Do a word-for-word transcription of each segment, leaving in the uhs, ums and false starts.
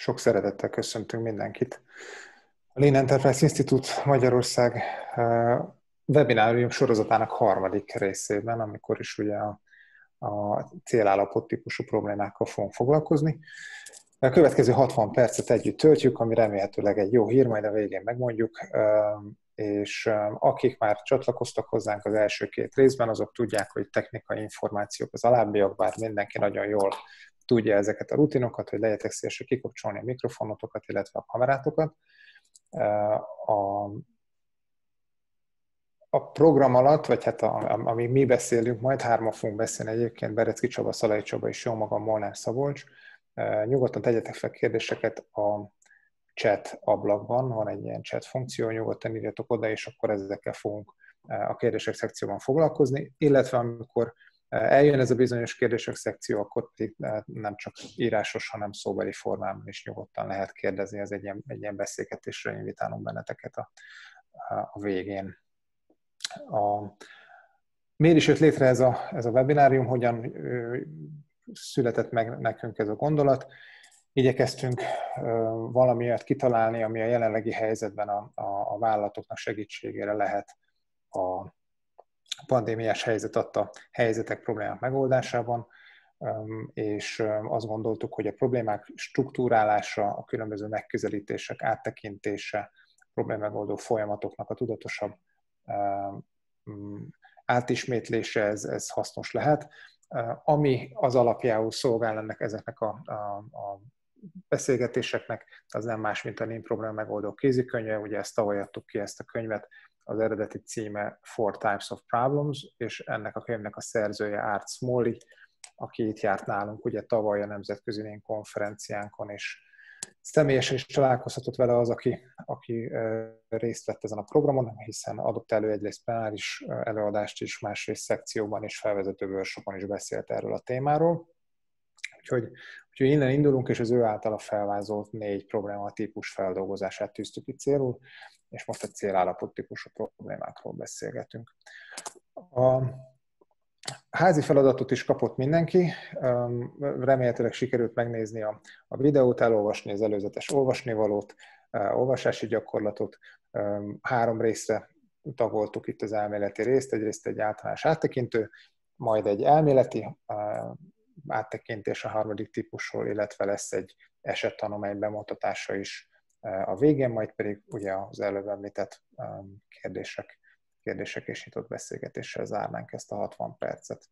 Sok szeretettel köszöntünk mindenkit. A Lean Enterprise Institute Magyarország webinárium sorozatának harmadik részében, amikor is ugye a, a célállapot típusú problémákkal fogunk foglalkozni. A következő hatvan percet együtt töltjük, ami remélhetőleg egy jó hír, majd a végén megmondjuk, és akik már csatlakoztak hozzánk az első két részben, azok tudják, hogy technikai információk az alábbiak, bár mindenki nagyon jól tudja ezeket a rutinokat, hogy legyetek szívesek kikapcsolni a mikrofonotokat, illetve a kamerátokat. A, a program alatt, vagy hát a, amíg mi beszélünk, majd hárman fogunk beszélni egyébként, Berecki Csaba, Szalai Csaba és jó magam, Molnár Szabolcs. Nyugodtan tegyetek fel kérdéseket a chat ablakban, van egy ilyen chat funkció, nyugodtan írjatok oda, és akkor ezekkel fogunk a kérdések szekcióban foglalkozni, illetve amikor eljön ez a bizonyos kérdések szekció, akkor nem csak írásos, hanem szóbeli formában is nyugodtan lehet kérdezni, ez egy ilyen, egy ilyen beszélgetésre invitálunk benneteket a, a végén. A, miért is jött létre ez a, ez a webinárium, hogyan ö, született meg nekünk ez a gondolat? Igyekeztünk ö, valamiért kitalálni, ami a jelenlegi helyzetben a, a, a vállalatoknak segítségére lehet a pandémiás helyzet adta helyzetek, problémák megoldásában, és azt gondoltuk, hogy a problémák struktúrálása, a különböző megközelítések áttekintése, problémamegoldó folyamatoknak a tudatosabb átismétlése, ez, ez hasznos lehet. Ami az alapjául szolgál ennek ezeknek a, a, a beszélgetéseknek, az nem más, mint a Lean problémamegoldó kézikönyve, ugye ezt tavaly adtuk ki, ezt a könyvet, az eredeti címe Four Types of Problems, és ennek a könyvnek a szerzője Art Smalley, aki itt járt nálunk ugye tavaly a Nemzetközi Lean konferenciánkon, és személyesen is találkozhatott vele az, aki, aki részt vett ezen a programon, hiszen adott elő egyrészt plenáris előadást is, másrészt szekcióban és felvezető workshopon is beszélt erről a témáról. Úgyhogy, úgyhogy innen indulunk, és az ő általa felvázolt négy problématípus feldolgozását tűztük ki célul, és most a célállapot típusú problémákról beszélgetünk. A házi feladatot is kapott mindenki, remélhetőleg sikerült megnézni a, a videót, elolvasni az előzetes olvasnivalót, olvasási gyakorlatot. Három részre tagoltuk itt az elméleti részt, egyrészt egy általános áttekintő, majd egy elméleti áttekintés a harmadik típusról, illetve lesz egy esettanulmány bemutatása is a végén, majd pedig ugye az előbb említett kérdések, kérdések és nyitott beszélgetéssel zárnánk ezt a hatvan percet.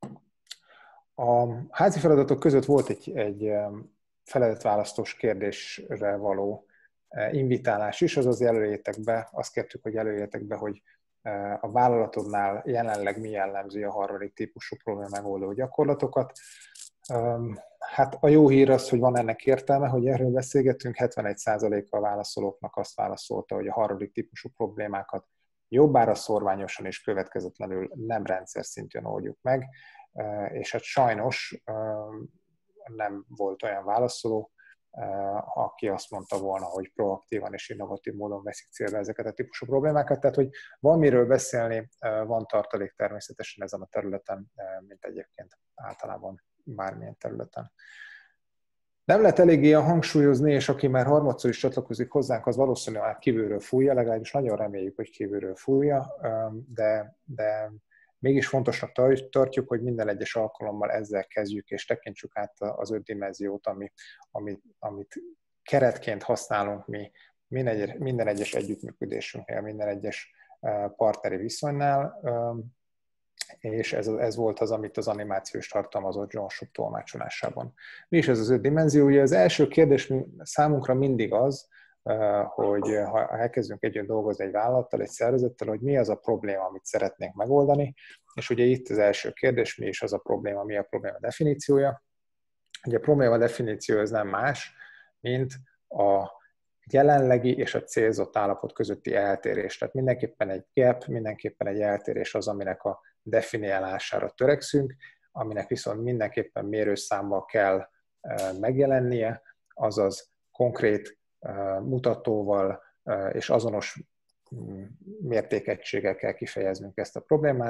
A házi feladatok között volt egy, egy feladatválasztós kérdésre való invitálás is, azaz jelöljétek be, azt kértük, hogy jelöljétek be, hogy a vállalatodnál jelenleg mi jellemzi a harmadik típusú probléma megoldó gyakorlatokat. Hát a jó hír az, hogy van ennek értelme, hogy erről beszélgetünk, hetvenegy százaléka a válaszolóknak azt válaszolta, hogy a harmadik típusú problémákat jobbára szorványosan és következetlenül nem rendszer szintűen oldjuk meg, és hát sajnos nem volt olyan válaszoló, aki azt mondta volna, hogy proaktívan és innovatív módon veszik célra ezeket a típusú problémákat. Tehát, hogy van miről beszélni, van tartalék természetesen ezen a területen, mint egyébként általában bármilyen területen. Nem lehet eléggé hangsúlyozni, és aki már harmadszor is csatlakozik hozzánk, az valószínűleg már kívülről fújja, legalábbis nagyon reméljük, hogy kívülről fújja, de, de mégis fontosnak tartjuk, hogy minden egyes alkalommal ezzel kezdjük, és tekintsük át az öt dimenziót, ami, amit, amit keretként használunk mi minden, minden egyes együttműködésünknél, minden egyes partneri viszonynál, és ez, ez volt az, amit az animációs tartalmazott John Shub tolmácsolásában. Mi is ez az öt dimenzió? Ugye az első kérdés számunkra mindig az, hogy ha elkezdünk együtt dolgozni egy vállalattal, egy szervezettel, hogy mi az a probléma, amit szeretnénk megoldani, és ugye itt az első kérdés, mi is az a probléma, mi a probléma definíciója. Ugye a probléma definíció ez nem más, mint a jelenlegi és a célzott állapot közötti eltérés. Tehát mindenképpen egy gap, mindenképpen egy eltérés az, aminek a definiálására törekszünk, aminek viszont mindenképpen mérőszámmal kell megjelennie, azaz konkrét mutatóval és azonos mértékegységgel kell kifejeznünk ezt a problémát.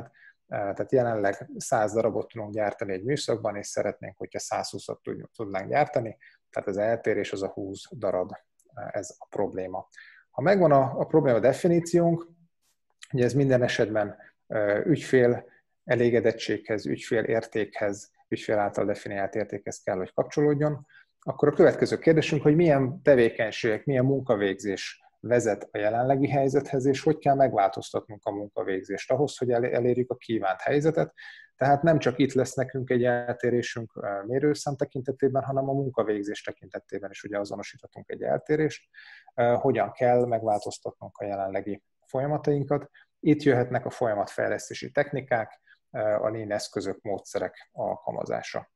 Tehát jelenleg száz darabot tudunk gyártani egy műszakban, és szeretnénk, hogyha száz húszat tudnánk gyártani, tehát az eltérés az a húsz darab, ez a probléma. Ha megvan a, a probléma definíciónk, ugye ez minden esetben ügyfél elégedettséghez, ügyfél értékhez, ügyfél által definiált értékhez kell, hogy kapcsolódjon, akkor a következő kérdésünk, hogy milyen tevékenységek, milyen munkavégzés vezet a jelenlegi helyzethez, és hogy kell megváltoztatnunk a munkavégzést ahhoz, hogy elérjük a kívánt helyzetet. Tehát nem csak itt lesz nekünk egy eltérésünk mérőszám tekintetében, hanem a munkavégzés tekintetében is ugye azonosíthatunk egy eltérést, hogyan kell megváltoztatnunk a jelenlegi folyamatainkat. Itt jöhetnek a folyamatfejlesztési technikák, a lean eszközök, módszerek alkalmazása.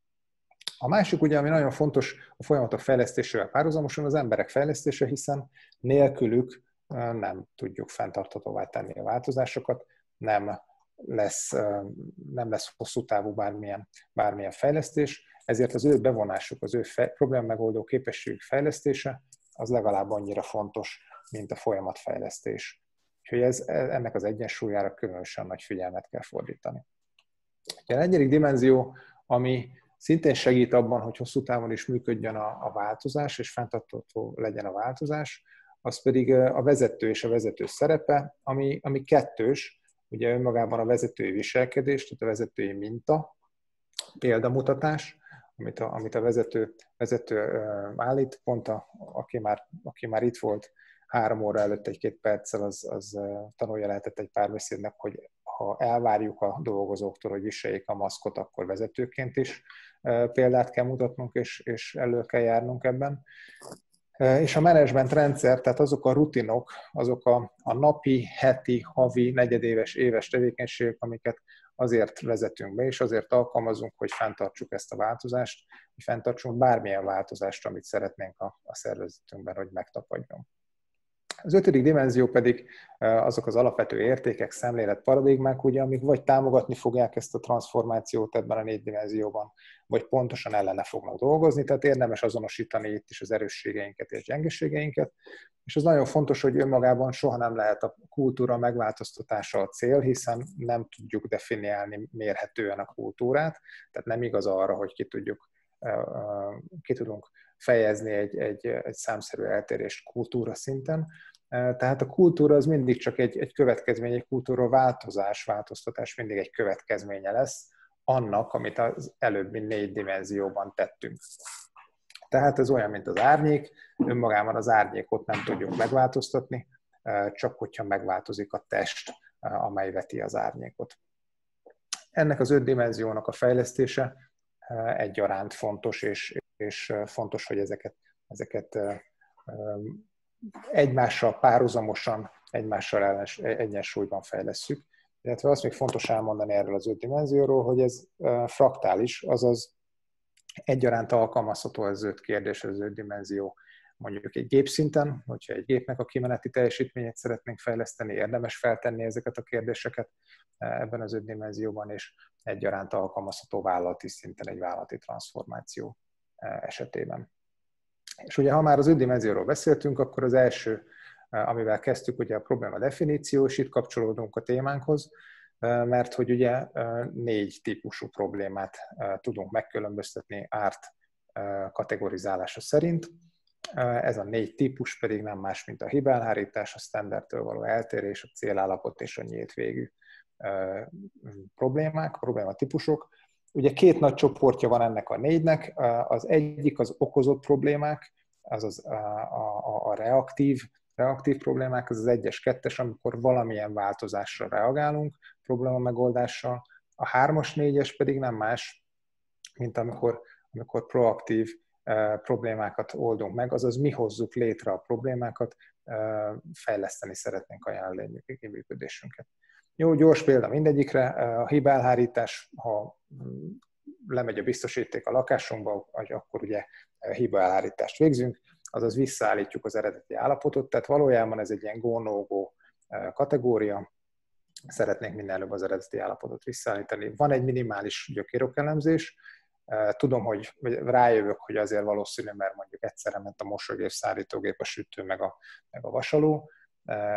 A másik ugye, ami nagyon fontos a folyamatok fejlesztésével párhuzamosan, az emberek fejlesztése, hiszen nélkülük nem tudjuk fenntarthatóvá tenni a változásokat, nem lesz, nem lesz hosszú távú bármilyen, bármilyen fejlesztés, ezért az ő bevonásuk, az ő probléma megoldó képességük fejlesztése, az legalább annyira fontos, mint a folyamatfejlesztés. Úgyhogy ez, ennek az egyensúlyára különösen nagy figyelmet kell fordítani. A negyedik dimenzió, ami szintén segít abban, hogy hosszú távon is működjön a, a változás, és fenntartható legyen a változás, az pedig a vezető és a vezető szerepe, ami, ami kettős, ugye önmagában a vezetői viselkedés, tehát a vezetői minta, példamutatás, amit a, amit a vezető, vezető állít, pont a, aki, már, aki már itt volt három óra előtt egy-két perccel, az, az tanulja lehetett egy párbeszédnek, hogy ha elvárjuk a dolgozóktól, hogy viseljék a maszkot, akkor vezetőként is példát kell mutatnunk, és, és elő kell járnunk ebben. És a menedzsment rendszer, tehát azok a rutinok, azok a, a napi, heti, havi, negyedéves, éves tevékenységek, amiket azért vezetünk be, és azért alkalmazunk, hogy fenntartsuk ezt a változást, hogy fenntartsunk bármilyen változást, amit szeretnénk a, a szervezetünkben, hogy megtapadjon. Az ötödik dimenzió pedig azok az alapvető értékek, szemlélet, paradigmák, ugye, amik vagy támogatni fogják ezt a transformációt ebben a négy dimenzióban, vagy pontosan ellene fognak dolgozni, tehát érdemes azonosítani itt is az erősségeinket és gyengeségeinket, és az nagyon fontos, hogy önmagában soha nem lehet a kultúra megváltoztatása a cél, hiszen nem tudjuk definiálni mérhetően a kultúrát, tehát nem igaz arra, hogy ki tudjuk, ki tudunk fejezni egy, egy, egy számszerű eltérést kultúra szinten. Tehát a kultúra az mindig csak egy, egy következmény, egy kultúra változás, változtatás mindig egy következménye lesz annak, amit az előbbi négy dimenzióban tettünk. Tehát ez olyan, mint az árnyék, önmagában az árnyékot nem tudjuk megváltoztatni, csak hogyha megváltozik a test, amely veti az árnyékot. Ennek az öt dimenziónak a fejlesztése egyaránt fontos, és, és fontos, hogy ezeket, ezeket egymással párhuzamosan, egymással egyensúlyban fejlesszük. Illetve azt még fontos elmondani erről az öt dimenzióról, hogy ez fraktális, azaz egyaránt alkalmazható az öt kérdés, az öt dimenzió mondjuk egy gépszinten, hogyha egy gépnek a kimeneti teljesítményét szeretnénk fejleszteni, érdemes feltenni ezeket a kérdéseket ebben az öt dimenzióban, és egyaránt alkalmazható vállalati szinten egy vállalati transformáció esetében. És ugye, ha már az öt dimenzióról beszéltünk, akkor az első, amivel kezdtük, ugye a probléma definíció, és itt kapcsolódunk a témánkhoz, mert hogy ugye négy típusú problémát tudunk megkülönböztetni árt kategorizálása szerint. Ez a négy típus pedig nem más, mint a hibelhárítás, a standardtől való eltérés, a célállapot és a nyílt végű problémák, problématípusok. Ugye két nagy csoportja van ennek a négynek, az egyik az okozott problémák, azaz a, a, a reaktív, reaktív problémák, az az egyes, kettes, amikor valamilyen változásra reagálunk probléma megoldással, a hármas, négyes pedig nem más, mint amikor, amikor proaktív uh, problémákat oldunk meg, azaz mi hozzuk létre a problémákat, uh, fejleszteni szeretnénk a jelenlegi működésünket. Jó, gyors példa mindegyikre, a hibelhárítás, ha lemegy a biztosíték a lakásunkba, akkor ugye hibaelhárítást végzünk, azaz visszaállítjuk az eredeti állapotot, tehát valójában ez egy ilyen go-no-go kategória, szeretnénk minél előbb az eredeti állapotot visszaállítani. Van egy minimális gyökérokelemzés, tudom, hogy rájövök, hogy azért valószínű, mert mondjuk egyszerre ment a mosógép, szárítógép, a sütő, meg a, meg a vasaló.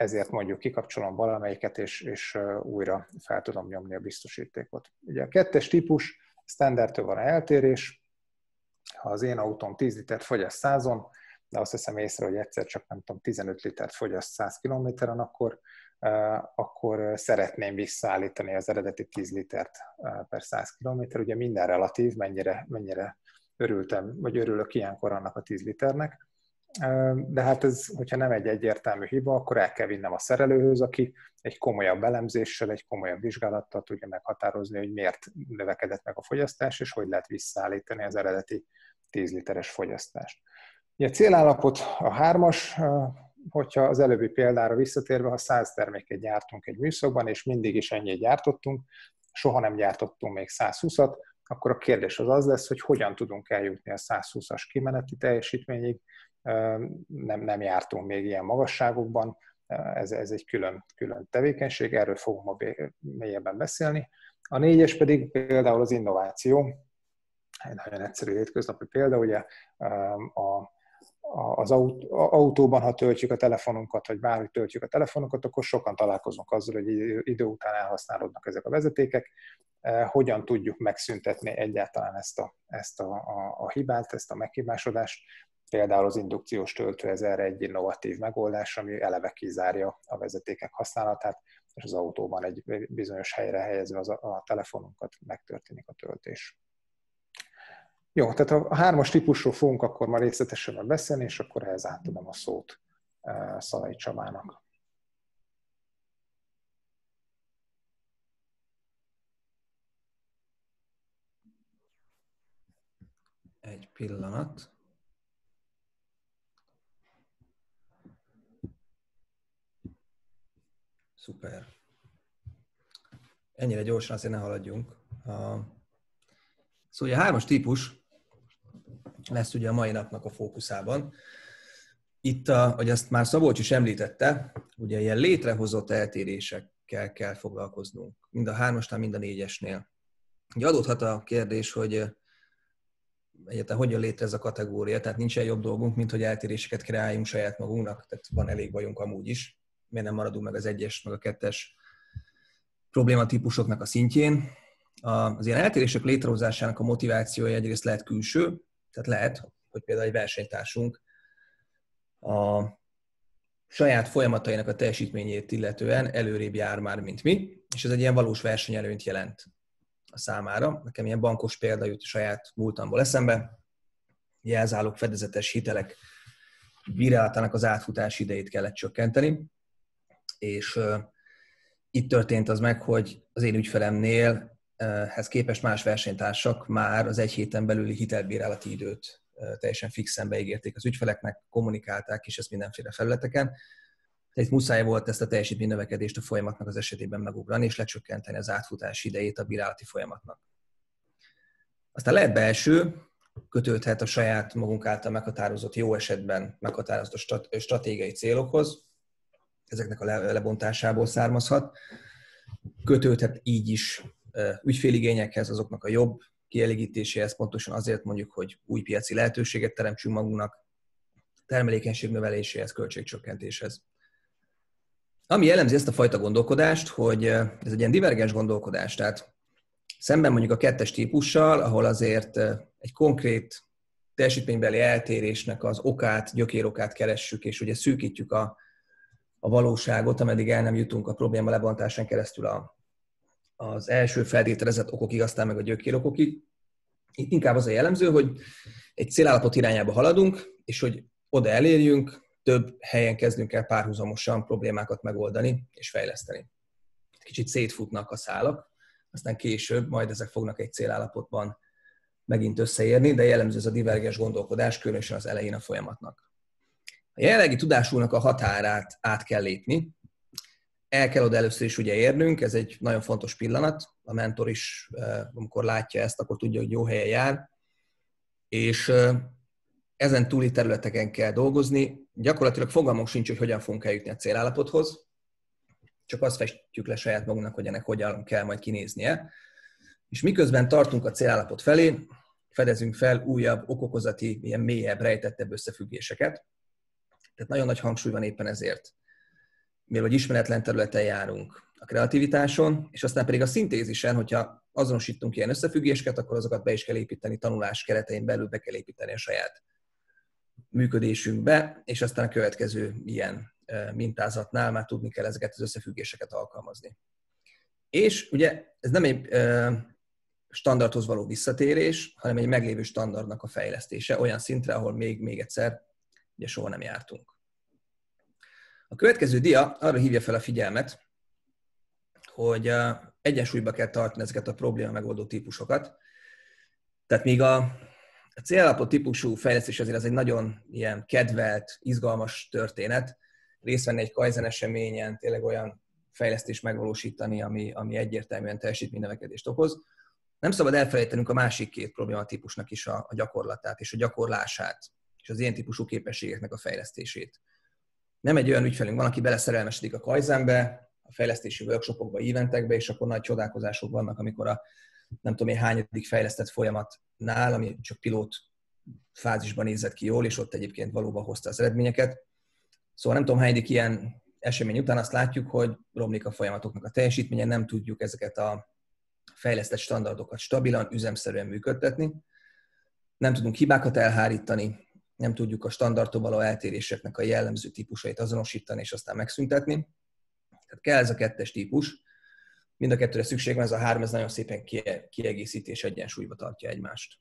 ezért mondjuk kikapcsolom valamelyiket, és, és újra fel tudom nyomni a biztosítékot. Ugye a kettes típus, standardtől van eltérés. Ha az én autóm tíz litert fogyaszt százon, de azt veszem észre, hogy egyszer csak nem tudom, tizenöt litert fogyaszt száz kilométeren, akkor, akkor szeretném visszaállítani az eredeti tíz litert per száz kilométer. Ugye minden relatív, mennyire, mennyire örültem, vagy örülök ilyenkor annak a tíz liternek. De hát ez, hogyha nem egy egyértelmű hiba, akkor el kell vinnem a szerelőhöz, aki egy komolyabb elemzéssel, egy komolyabb vizsgálattal tudja meghatározni, hogy miért növekedett meg a fogyasztás, és hogy lehet visszaállítani az eredeti tíz literes fogyasztást. A célállapot a hármas, hogyha az előbbi példára visszatérve, ha száz terméket gyártunk egy műszakban, és mindig is ennyit gyártottunk, soha nem gyártottunk még száz húszat, akkor a kérdés az az lesz, hogy hogyan tudunk eljutni a száz húszas kimeneti teljesítményig. Nem, nem jártunk még ilyen magasságokban, ez, ez egy külön, külön tevékenység, erről fogunk ma mélyebben beszélni. A négyes pedig például az innováció, egy nagyon egyszerű hétköznapi példa, ugye a, az autóban, ha töltjük a telefonunkat, vagy bárhogy töltjük a telefonunkat, akkor sokan találkozunk azzal, hogy idő után elhasználódnak ezek a vezetékek. Hogyan tudjuk megszüntetni egyáltalán ezt a, ezt a, a, a hibát, ezt a meghibásodást. Például az indukciós töltő, ez erre egy innovatív megoldás, ami eleve kizárja a vezetékek használatát, és az autóban egy bizonyos helyre helyezve az a, a telefonunkat megtörténik a töltés. Jó, tehát a hármas típusról fogunk akkor már részletesen beszélni, és akkor ehhez átadom a szót Szalai Csabának. Egy pillanat. Szuper. Ennyire gyorsan azért ne haladjunk. Szóval a hármas típus lesz ugye a mai napnak a fókuszában. Itt, a, ahogy azt már Szabolcs is említette, ugye ilyen létrehozott eltérésekkel kell foglalkoznunk. Mind a hármasnál, mind a négyesnél. Ugye adódhat a kérdés, hogy egyáltalán hogyan létre ez a kategória, tehát nincsen jobb dolgunk, mint hogy eltéréseket kreáljunk saját magunknak, tehát van elég bajunk amúgy is. Miért nem maradunk meg az egyes, meg a kettes problématípusoknak a szintjén. Az ilyen eltérések létrehozásának a motivációja egyrészt lehet külső, tehát lehet, hogy például egy versenytársunk a saját folyamatainak a teljesítményét illetően előrébb jár már, mint mi, és ez egy ilyen valós versenyelőnyt jelent a számára. Nekem ilyen bankos példa jut a saját múltamból eszembe. Jelzálog fedezetes hitelek bírálatának az átfutási idejét kellett csökkenteni, és uh, itt történt az meg, hogy az én ügyfelemnél ehhez képest más versenytársak már az egy héten belüli hitelbírálati időt uh, teljesen fixen beígérték az ügyfeleknek, kommunikálták, és ezt mindenféle felületeken. Tehát itt muszáj volt ezt a teljesítménynövekedést a folyamatnak az esetében megugrani, és lecsökkenteni az átfutási idejét a bírálati folyamatnak. Aztán lehet belső, kötődhet a saját magunk által meghatározott, jó esetben meghatározott stratégiai célokhoz, ezeknek a lebontásából származhat. Kötődhet így is ügyféligényekhez, azoknak a jobb kielégítéséhez, pontosan azért mondjuk, hogy új piaci lehetőséget teremtsünk magunknak, termelékenység növeléséhez, költségcsökkentéshez. Ami jellemzi ezt a fajta gondolkodást, hogy ez egy ilyen divergens gondolkodás, tehát szemben mondjuk a kettes típussal, ahol azért egy konkrét teljesítménybeli eltérésnek az okát, gyökérokát keressük, és ugye szűkítjük a, a valóságot, ameddig el nem jutunk a probléma lebontásán keresztül a, az első feltételezett okokig, aztán meg a gyökérokokig. Itt inkább az a jellemző, hogy egy célállapot irányába haladunk, és hogy oda elérjünk, több helyen kezdünk el párhuzamosan problémákat megoldani és fejleszteni. Kicsit szétfutnak a szálak, aztán később majd ezek fognak egy célállapotban megint összeérni, de jellemző ez a divergens gondolkodás, különösen az elején a folyamatnak. A jelenlegi tudásunknak a határát át kell lépni, el kell oda először is ugye érnünk, ez egy nagyon fontos pillanat, a mentor is, amikor látja ezt, akkor tudja, hogy jó helyen jár, és ezen túli területeken kell dolgozni. Gyakorlatilag fogalmunk sincs, hogy hogyan fogunk eljutni a célállapothoz, csak azt festjük le saját magunknak, hogy ennek hogyan kell majd kinéznie. És miközben tartunk a célállapot felé, fedezünk fel újabb okokozati, ilyen mélyebb, rejtettebb összefüggéseket. Tehát nagyon nagy hangsúly van éppen ezért mivel hogy ismeretlen területen járunk, a kreativitáson, és aztán pedig a szintézisen, hogyha azonosítunk ilyen összefüggéseket, akkor azokat be is kell építeni, tanulás keretein belül be kell építeni a saját működésünkbe, és aztán a következő ilyen mintázatnál már tudni kell ezeket az összefüggéseket alkalmazni. És ugye ez nem egy standardhoz való visszatérés, hanem egy meglévő standardnak a fejlesztése olyan szintre, ahol még, még egyszer ugye soha nem jártunk. A következő dia arra hívja fel a figyelmet, hogy egyensúlyba kell tartani ezeket a probléma megoldó típusokat. Tehát míg a, a célállapot típusú fejlesztés azért az egy nagyon ilyen kedvelt, izgalmas történet, részt venni egy Kaizen eseményen, tényleg olyan fejlesztést megvalósítani, ami, ami egyértelműen teljesítménynövekedést okoz. Nem szabad elfelejtenünk a másik két problématípusnak is a, a gyakorlatát és a gyakorlását, és az ilyen típusú képességeknek a fejlesztését. Nem egy olyan ügyfelünk van, aki beleszerelmesedik a Kaizenbe, a fejlesztési workshopokba, eventekbe, és akkor nagy csodálkozások vannak, amikor a nem tudom én hányadik fejlesztett folyamatnál, ami csak pilót fázisban nézett ki jól, és ott egyébként valóban hozta az eredményeket. Szóval nem tudom hányadik ilyen esemény után azt látjuk, hogy romlik a folyamatoknak a teljesítménye, nem tudjuk ezeket a fejlesztett standardokat stabilan, üzemszerűen működtetni, nem tudunk hibákat elhárítani, nem tudjuk a standardtól való eltéréseknek a jellemző típusait azonosítani és aztán megszüntetni. Tehát kell ez a kettes típus, mind a kettőre szükség van, ez a három, ez nagyon szépen kiegészíti és egyensúlyba tartja egymást.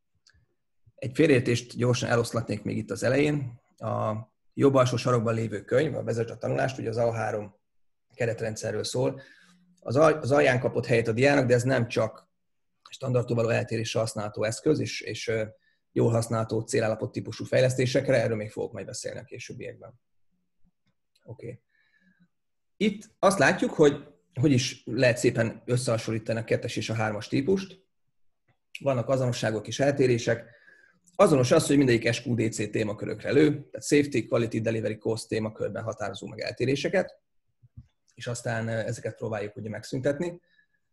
Egy félreértést gyorsan eloszlatnék még itt az elején. A jobb alsó sarokban lévő könyv, a Vezess a tanulást, ugye az á három keretrendszerről szól. Az, al- az alján kapott helyet a diának, de ez nem csak standardtól való eltérésre használható eszköz, és, és jól használható célállapot típusú fejlesztésekre, erről még fogok majd beszélni a későbbiekben. Oké. Okay. Itt azt látjuk, hogy hogy is lehet szépen összehasonlítani a kettes és a hármas típust. Vannak azonosságok és eltérések. Azonos az, hogy mindegyik es kú dé cé témakörökre lő, tehát Safety, Quality, Delivery, Cost témakörben határozó meg eltéréseket, és aztán ezeket próbáljuk ugye megszüntetni.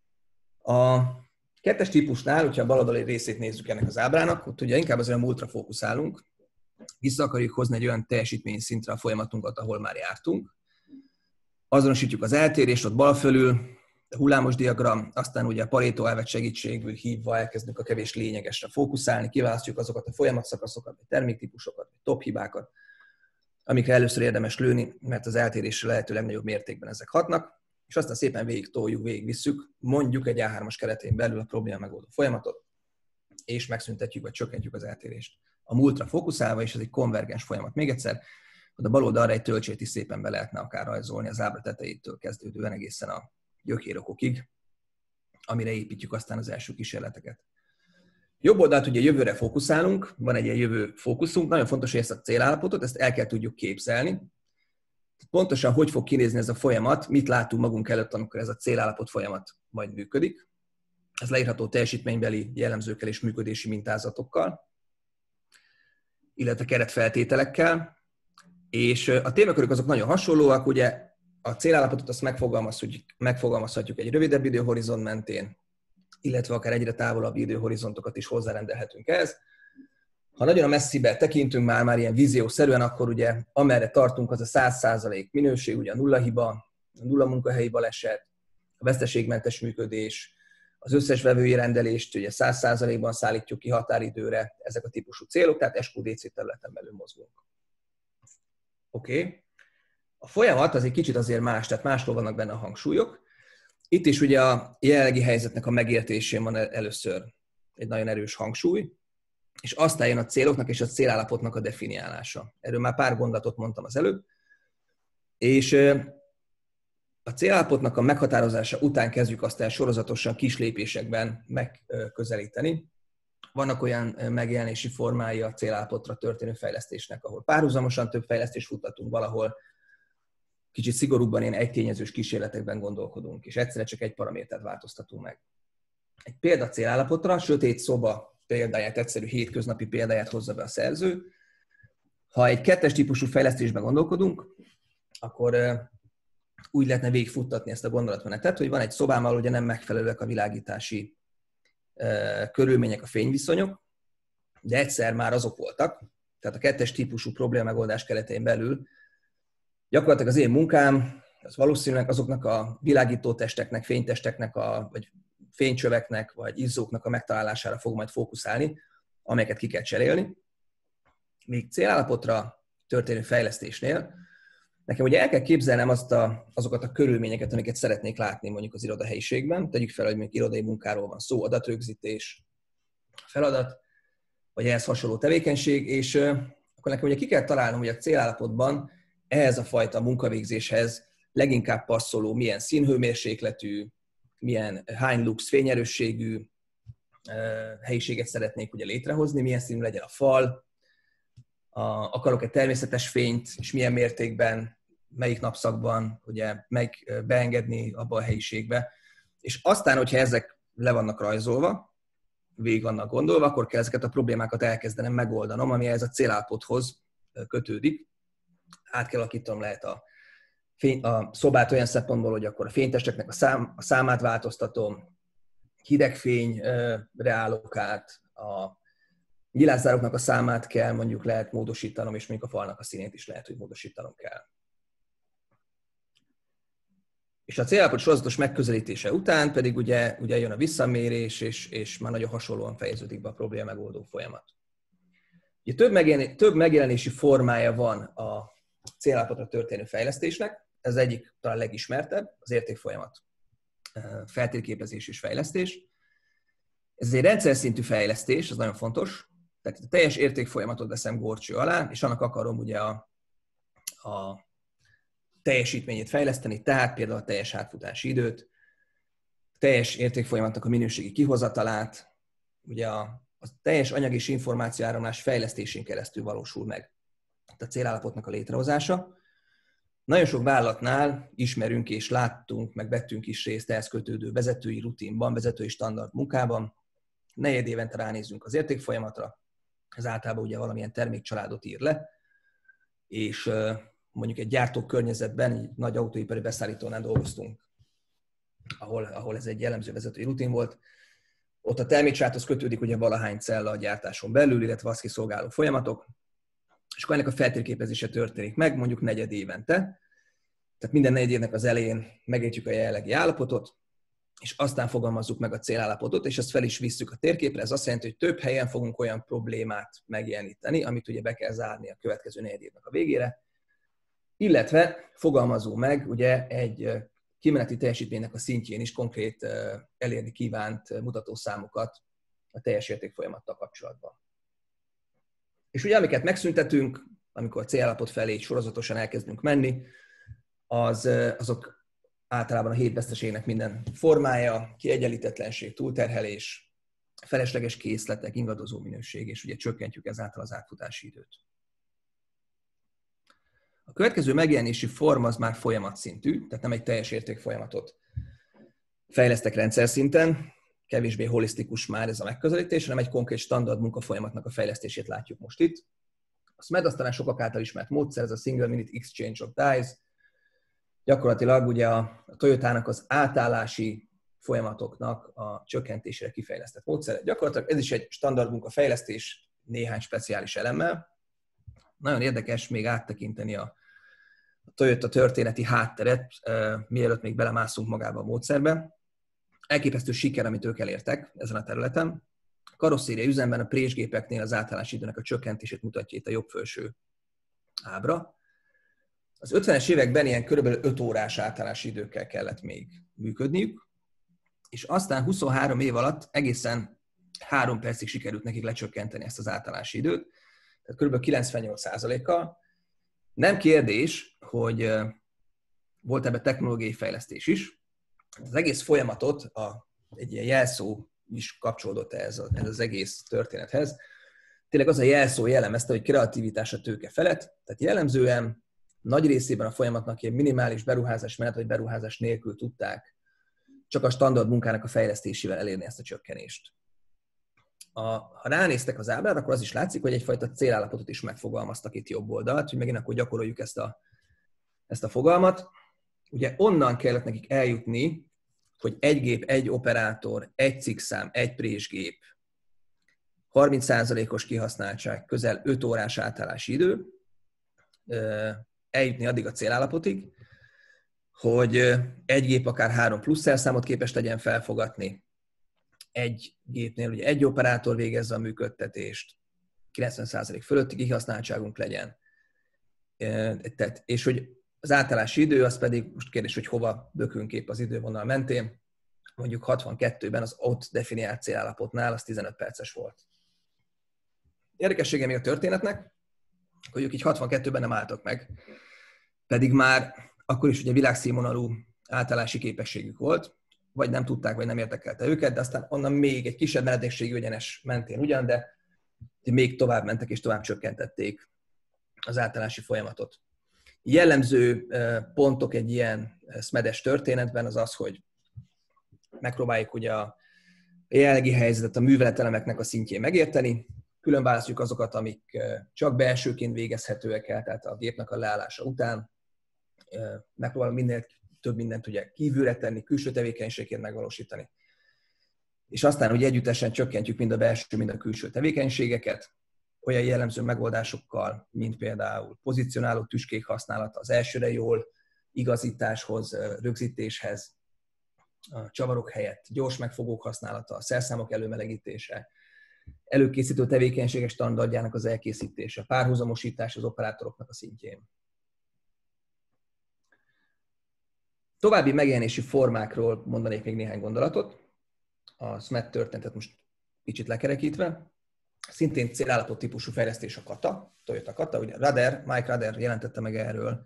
A kettes típusnál, hogyha a bal oldali részét nézzük ennek az ábrának, ott ugye inkább az olyan múltra fókuszálunk, vissza akarjuk hozni egy olyan teljesítményszintre a folyamatunkat, ahol már jártunk. Azonosítjuk az eltérést, ott bal fölül, a hullámos diagram, aztán ugye a Pareto elvet segítségül hívva elkezdünk a kevés lényegesre fókuszálni, kiválasztjuk azokat a folyamatszakaszokat, vagy terméktípusokat, vagy top hibákat, amikre először érdemes lőni, mert az eltérésre lehető legnagyobb mértékben ezek hatnak, és aztán szépen végig toljuk, végig visszük, mondjuk egy á hármas keretén belül a probléma megoldó folyamatot, és megszüntetjük, vagy csökkentjük az eltérést. A múltra fókuszálva, és ez egy konvergens folyamat. Még egyszer, hogy a bal oldalra egy töltsét is szépen be lehetne akár rajzolni az ábra tetejétől kezdődően egészen a gyökérokokig, amire építjük aztán az első kísérleteket. Jobb oldalt ugye jövőre fókuszálunk, van egy ilyen jövő fókuszunk, nagyon fontos, hogy ezt a célállapotot, ezt el kell tudjuk képzelni. Pontosan hogy fog kinézni ez a folyamat, mit látunk magunk előtt, amikor ez a célállapot folyamat majd működik. Ez leírható teljesítménybeli jellemzőkkel és működési mintázatokkal, illetve keretfeltételekkel. És a témakörök azok nagyon hasonlóak, ugye a célállapotot azt megfogalmazhatjuk egy rövidebb időhorizont mentén, illetve akár egyre távolabb időhorizontokat is hozzárendelhetünk ehhez. Ha nagyon a messzibe tekintünk már, már ilyen víziószerűen, akkor ugye amerre tartunk, az a száz százalék minőség, ugye a nulla hiba, a nulla munkahelyi baleset, a veszteségmentes működés, az összes vevői rendelést ugye száz százalékban szállítjuk ki határidőre, ezek a típusú célok, tehát es kú dé cé területen belül mozgunk. Oké. Okay. A folyamat az egy kicsit azért más, tehát máshol vannak benne a hangsúlyok. Itt is ugye a jelenlegi helyzetnek a megértésén van először egy nagyon erős hangsúly, és aztán jön a céloknak és a célállapotnak a definiálása. Erről már pár gondolatot mondtam az előbb. És a célállapotnak a meghatározása után kezdjük aztán sorozatosan kis lépésekben megközelíteni. Vannak olyan megjelenési formái a célállapotra történő fejlesztésnek, ahol párhuzamosan több fejlesztést futtatunk, valahol kicsit szigorúbban én egytényezős kísérletekben gondolkodunk, és egyszerre csak egy paramétert változtatunk meg. Egy példa célállapotra, sötét szoba példáját, egyszerű hétköznapi példáját hozza be a szerző. Ha egy kettes típusú fejlesztésben gondolkodunk, akkor úgy lehetne végigfuttatni ezt a gondolatmenetet, hogy van egy szobám, ahol ugye nem megfelelőek a világítási körülmények, a fényviszonyok, de egyszer már azok voltak, tehát a kettes típusú problémamegoldás keretein belül Gyakorlatilag az én munkám az valószínűleg azoknak a világító testeknek, fénytesteknek, a, vagy fénycsöveknek, vagy izzóknak a megtalálására fog majd fókuszálni, amelyeket ki kell cserélni. Még célállapotra történő fejlesztésnél nekem ugye el kell képzelnem azt a, azokat a körülményeket, amiket szeretnék látni mondjuk az irodahelyiségben. Tegyük fel, hogy mondjuk irodai munkáról van szó, adatrögzítés, feladat, vagy ehhez hasonló tevékenység, és akkor nekem ugye ki kell találnom, hogy a célállapotban ehhez a fajta munkavégzéshez leginkább passzoló milyen színhőmérsékletű, milyen hány lux fényerősségű helyiséget szeretnék ugye létrehozni, milyen színű legyen a fal, a, akarok-e természetes fényt, és milyen mértékben, melyik napszakban ugye meg beengedni abba a helyiségbe. És aztán, hogyha ezek le vannak rajzolva, végig vannak gondolva, akkor kell ezeket a problémákat elkezdenem megoldanom, ami ez a célállapothoz kötődik. Át kell alakítanom lehet a, fény, a szobát olyan szempontból, hogy akkor a fénytesteknek a, szám, a számát változtatom, hideg fényre állok át, a nyilászároknak a számát kell mondjuk lehet módosítanom, és mondjuk a falnak a színét is lehet, hogy módosítanom kell. És a célállapot sorozatos megközelítése után pedig ugye, ugye jön a visszamérés, és, és már nagyon hasonlóan fejeződik be a probléma megoldó folyamat. Ugye több, megjelenés, több megjelenési formája van a célállapotra történő fejlesztésnek. Ez egyik talán legismertebb, az értékfolyamat feltérképezés és fejlesztés. Ez egy rendszer szintű fejlesztés, ez nagyon fontos. Tehát a teljes értékfolyamatot veszem górcső alá, és annak akarom ugye a, a teljesítményét fejleszteni, tehát például a teljes átfutási időt, teljes értékfolyamatnak a minőségi kihozatalát, ugye a, a teljes anyag és információáramlás fejlesztésén keresztül valósul meg a célállapotnak a létrehozása. Nagyon sok vállalatnál ismerünk és láttunk, meg vettünk is részt ehhez kötődő vezetői rutinban, vezetői standard munkában. Negyed évente ránézünk az értékfolyamatra, ez általában ugye valamilyen termékcsaládot ír le, és mondjuk egy gyártókörnyezetben, egy nagy autóipari beszállítónál dolgoztunk, ahol, ahol ez egy jellemző vezetői rutin volt. Ott a termékcsaládhoz kötődik ugye valahány cella a gyártáson belül, illetve azt kiszolgáló folyamatok, és akkor ennek a feltérképezése történik meg, mondjuk negyed évente. Tehát minden negyed évnek az elején megértjük a jelenlegi állapotot, és aztán fogalmazzuk meg a célállapotot, és ezt fel is visszük a térképre. Ez azt jelenti, hogy több helyen fogunk olyan problémát megjeleníteni, amit ugye be kell zárni a következő negyed évnek a végére, illetve fogalmazunk meg ugye egy kimeneti teljesítménynek a szintjén is konkrét elérni kívánt mutatószámokat a teljes értékfolyamattal kapcsolatban. És ugye amiket megszüntetünk, amikor a célállapot felé sorozatosan elkezdünk menni, az, azok általában a hétveszteségnek minden formája, kiegyenlítetlenség, túlterhelés, felesleges készletek, ingadozó minőség, és ugye csökkentjük ezáltal az átfutási időt. A következő megjelenési forma az már folyamatszintű, tehát nem egy teljes értékfolyamatot fejlesztek rendszer szinten, kevésbé holisztikus már ez a megközelítés, hanem egy konkrét standard munkafolyamatnak a fejlesztését látjuk most itt. A es em e dé aztán sokak által ismert módszer, ez a Single Minute Exchange of Dies. Gyakorlatilag ugye a Toyotának az átállási folyamatoknak a csökkentésére kifejlesztett módszer. Gyakorlatilag ez is egy standard munkafejlesztés néhány speciális elemmel. Nagyon érdekes még áttekinteni a Toyota történeti hátteret, mielőtt még belemászunk magába a módszerbe. Elképesztő siker, amit ők elértek ezen a területen. A karosszéria üzemben a présgépeknél az átállási időnek a csökkentését mutatja itt a jobb felső ábra. Az ötvenes években ilyen kb. öt órás átállási időkkel kellett még működniük, és aztán huszonhárom év alatt egészen három percig sikerült nekik lecsökkenteni ezt az átállási időt, tehát kb. kilencvennyolc százalékkal. Nem kérdés, hogy volt ebben technológiai fejlesztés is. Az egész folyamatot, a, egy ilyen jelszó is kapcsolódott ez, a, ez az egész történethez. Tényleg az a jelszó jellemezte, hogy kreativitás a tőke felett, tehát jellemzően nagy részében a folyamatnak ilyen minimális beruházás mellett, vagy beruházás nélkül tudták csak a standard munkának a fejlesztésével elérni ezt a csökkenést. A, ha ránéztek az ábrára, akkor az is látszik, hogy egyfajta célállapotot is megfogalmaztak itt jobb oldalt, hogy megint akkor gyakoroljuk ezt a, ezt a fogalmat. Ugye onnan kellett nekik eljutni, hogy egy gép, egy operátor, egy cikkszám, egy présgép, harminc százalékos kihasználtság, közel öt órás átállási idő, eljutni addig a célállapotig, hogy egy gép akár három plusz szerszámot képes legyen felfogatni, egy gépnél ugye egy operátor végezze a működtetést, kilencven százalék fölötti kihasználtságunk legyen. Tehát, és hogy az átállási idő, az pedig most kérdés, hogy hova bökünk épp az idővonal mentén, mondjuk hatvankettőben az ott definiált célállapotnál az tizenöt perces volt. Érdekessége még a történetnek, hogy ők így hatvankettőben nem álltak meg, pedig már akkor is ugye világszínvonalú átállási képességük volt, vagy nem tudták, vagy nem érdekelte őket, de aztán onnan még egy kisebb menedékségű egyenes mentén ugyan, de még tovább mentek és tovább csökkentették az átállási folyamatot. Jellemző pontok egy ilyen szmedes történetben az az, hogy megpróbáljuk ugye a jelenlegi helyzetet a műveletelemeknek a szintjén megérteni, külön választjuk azokat, amik csak belsőként végezhetőek el, tehát a gépnek a leállása után. Megpróbálunk minél több mindent ugye kívülre tenni, külső tevékenységként megvalósítani. És aztán ugye együttesen csökkentjük mind a belső, mind a külső tevékenységeket, olyan jellemző megoldásokkal, mint például pozicionáló tüskék használata az elsőre jól, igazításhoz, rögzítéshez, a csavarok helyett gyors megfogók használata, a szerszámok előmelegítése, előkészítő tevékenységek standardjának az elkészítése, párhuzamosítás az operátoroknak a szintjén. További megjelenési formákról mondanék még néhány gondolatot. A szmet történetet most kicsit lekerekítve. Szintén célállapot típusú fejlesztés a kata, Toyota kata, ugye Rader, Mike Rader jelentette meg erről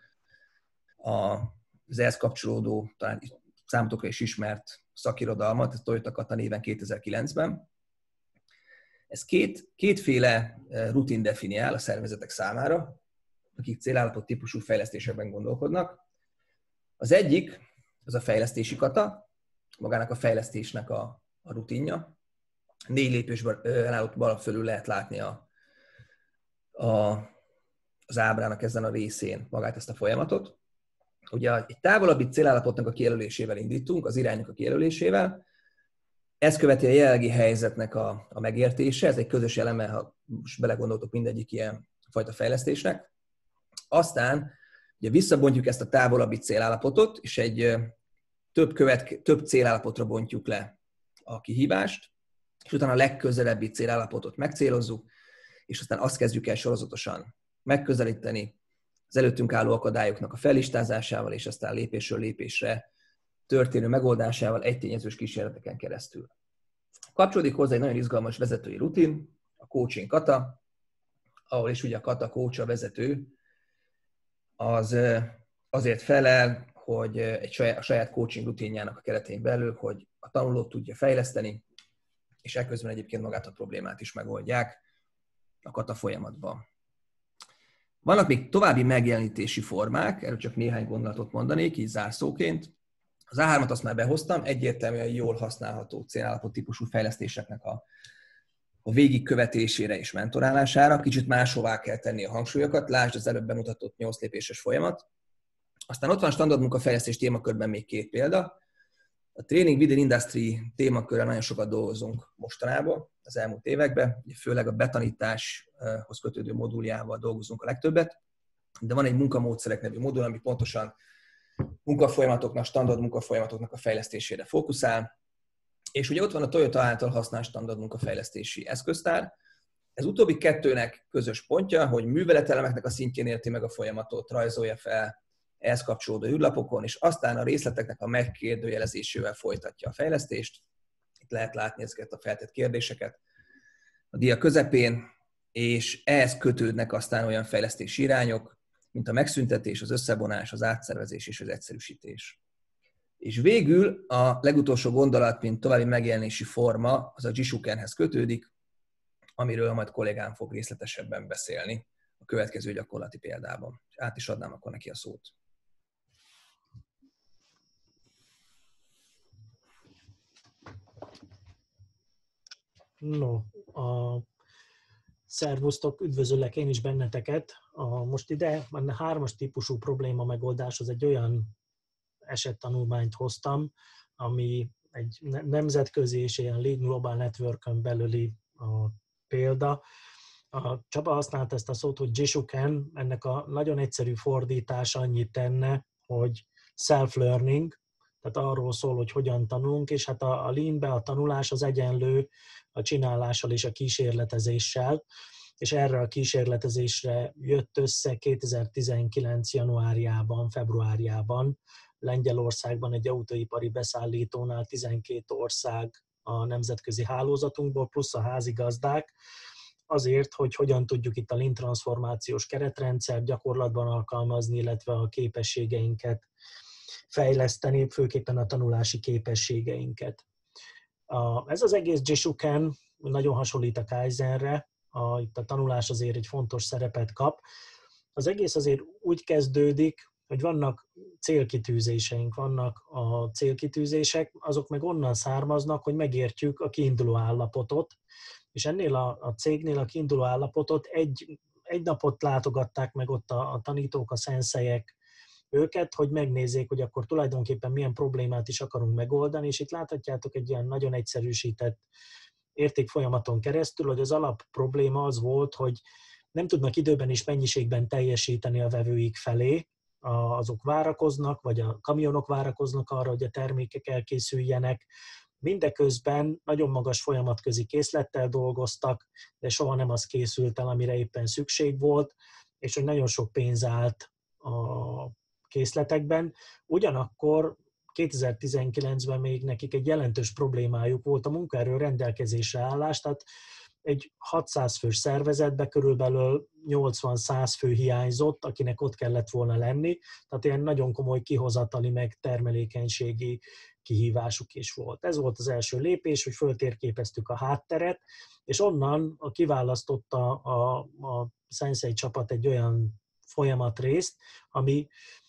az ehhez kapcsolódó, talán számotokra is ismert szakirodalmat, a Toyota kata néven kétezer-kilencben. Ez két, kétféle rutin definiál a szervezetek számára, akik célállapot típusú fejlesztésekben gondolkodnak. Az egyik, az a fejlesztési kata, magának a fejlesztésnek a, a rutinja. Négy lépésben elállott bal fölül lehet látni a, a, az ábrának ezen a részén magát ezt a folyamatot. Ugye egy távolabbi célállapotnak a kijelölésével indítunk, az iránynak a kijelölésével. Ez követi a jelenlegi helyzetnek a, a megértése, ez egy közös eleme, ha most belegondoltok mindegyik ilyen fajta fejlesztésnek. Aztán ugye visszabontjuk ezt a távolabbi célállapotot, és egy több, követ, több célállapotra bontjuk le a kihívást, és utána a legközelebbi célállapotot megcélozzuk, és aztán azt kezdjük el sorozatosan megközelíteni az előttünk álló akadályoknak a fellistázásával, és aztán lépésről lépésre történő megoldásával egytényezős kísérleteken keresztül. Kapcsolódik hozzá egy nagyon izgalmas vezetői rutin, a coaching kata, ahol is ugye a kata coach, a vezető, az azért felel, hogy egy saját, a saját coaching rutinjának a keretén belül, hogy a tanulót tudja fejleszteni, és ekközben egyébként magát a problémát is megoldják a kata folyamatban. Vannak még további megjelenítési formák, erről csak néhány gondolatot mondanék, így zárszóként. Az á hármat azt már behoztam, egyértelműen jól használható célállapot típusú fejlesztéseknek a, a végigkövetésére és mentorálására. Kicsit máshová kell tenni a hangsúlyokat, lásd az előbb bemutatott nyolc lépéses folyamat. Aztán ott van standard munkafejlesztés témakörben még két példa. A Training Within Industry témakörrel nagyon sokat dolgozunk mostanában, az elmúlt években, főleg a betanításhoz kötődő moduljával dolgozunk a legtöbbet, de van egy munkamódszerek nevű modul, ami pontosan munkafolyamatoknak, standard munkafolyamatoknak a fejlesztésére fókuszál, és ugye ott van a Toyota által használt standard munkafejlesztési eszköztár. Ez utóbbi kettőnek közös pontja, hogy műveletelemeknek a szintjén érti meg a folyamatot, rajzolja fel ehhez kapcsolódó űrlapokon, és aztán a részleteknek a megkérdőjelezésével folytatja a fejlesztést. Itt lehet látni ezeket a feltett kérdéseket a dia közepén, és ehhez kötődnek aztán olyan fejlesztési irányok, mint a megszüntetés, az összevonás, az átszervezés és az egyszerűsítés. És végül a legutolsó gondolat, mint további megjelenési forma, az a Jishukenhez kötődik, amiről majd kollégám fog részletesebben beszélni a következő gyakorlati példában. Át is adnám akkor neki a szót. No, a szervusztok, üdvözöllek én is benneteket. A, most ide a hármas típusú probléma megoldáshoz egy olyan esettanulmányt hoztam, ami egy nemzetközi és ilyen Lead Global Network-ön belüli a példa. A Csaba használta ezt a szót, hogy Jishuken, ennek a nagyon egyszerű fordítása annyit tenne, hogy self-learning, tehát arról szól, hogy hogyan tanulunk, és hát a, a lean-be a tanulás az egyenlő a csinálással és a kísérletezéssel, és erre a kísérletezésre jött össze kétezer-tizenkilenc. januárjában, februárjában Lengyelországban egy autóipari beszállítónál tizenkét ország a nemzetközi hálózatunkból, plusz a házigazdák, azért, hogy hogyan tudjuk itt a Lean transformációs keretrendszer gyakorlatban alkalmazni, illetve a képességeinket fejleszteni, főképpen a tanulási képességeinket. A, ez az egész Jishuken nagyon hasonlít a Kaizenre, a, itt a tanulás azért egy fontos szerepet kap. Az egész azért úgy kezdődik, hogy vannak célkitűzéseink, vannak a célkitűzések, azok meg onnan származnak, hogy megértjük a kiinduló állapotot, és ennél a, a cégnél a kiinduló állapotot egy, egy napot látogatták meg ott a, a tanítók, a szenszejek őket, hogy megnézzék, hogy akkor tulajdonképpen milyen problémát is akarunk megoldani, és itt láthatjátok egy ilyen nagyon egyszerűsített értékfolyamaton keresztül, hogy az alap probléma az volt, hogy nem tudnak időben és mennyiségben teljesíteni a vevőik felé, azok várakoznak, vagy a kamionok várakoznak arra, hogy a termékek elkészüljenek. Mindeközben nagyon magas folyamatközi készlettel dolgoztak, de soha nem az készült el, amire éppen szükség volt, és hogy nagyon sok pénz állt a készletekben. Ugyanakkor kétezer-tizenkilencben még nekik egy jelentős problémájuk volt a munkaerő rendelkezésre állás, tehát egy hatszáz fős szervezetbe körülbelül nyolcvan-száz fő hiányzott, akinek ott kellett volna lenni, tehát ilyen nagyon komoly kihozatali meg termelékenységi kihívásuk is volt. Ez volt az első lépés, hogy föltérképeztük a hátteret, és onnan a kiválasztotta a, a Sensei csapat egy olyan folyamatrészt, ami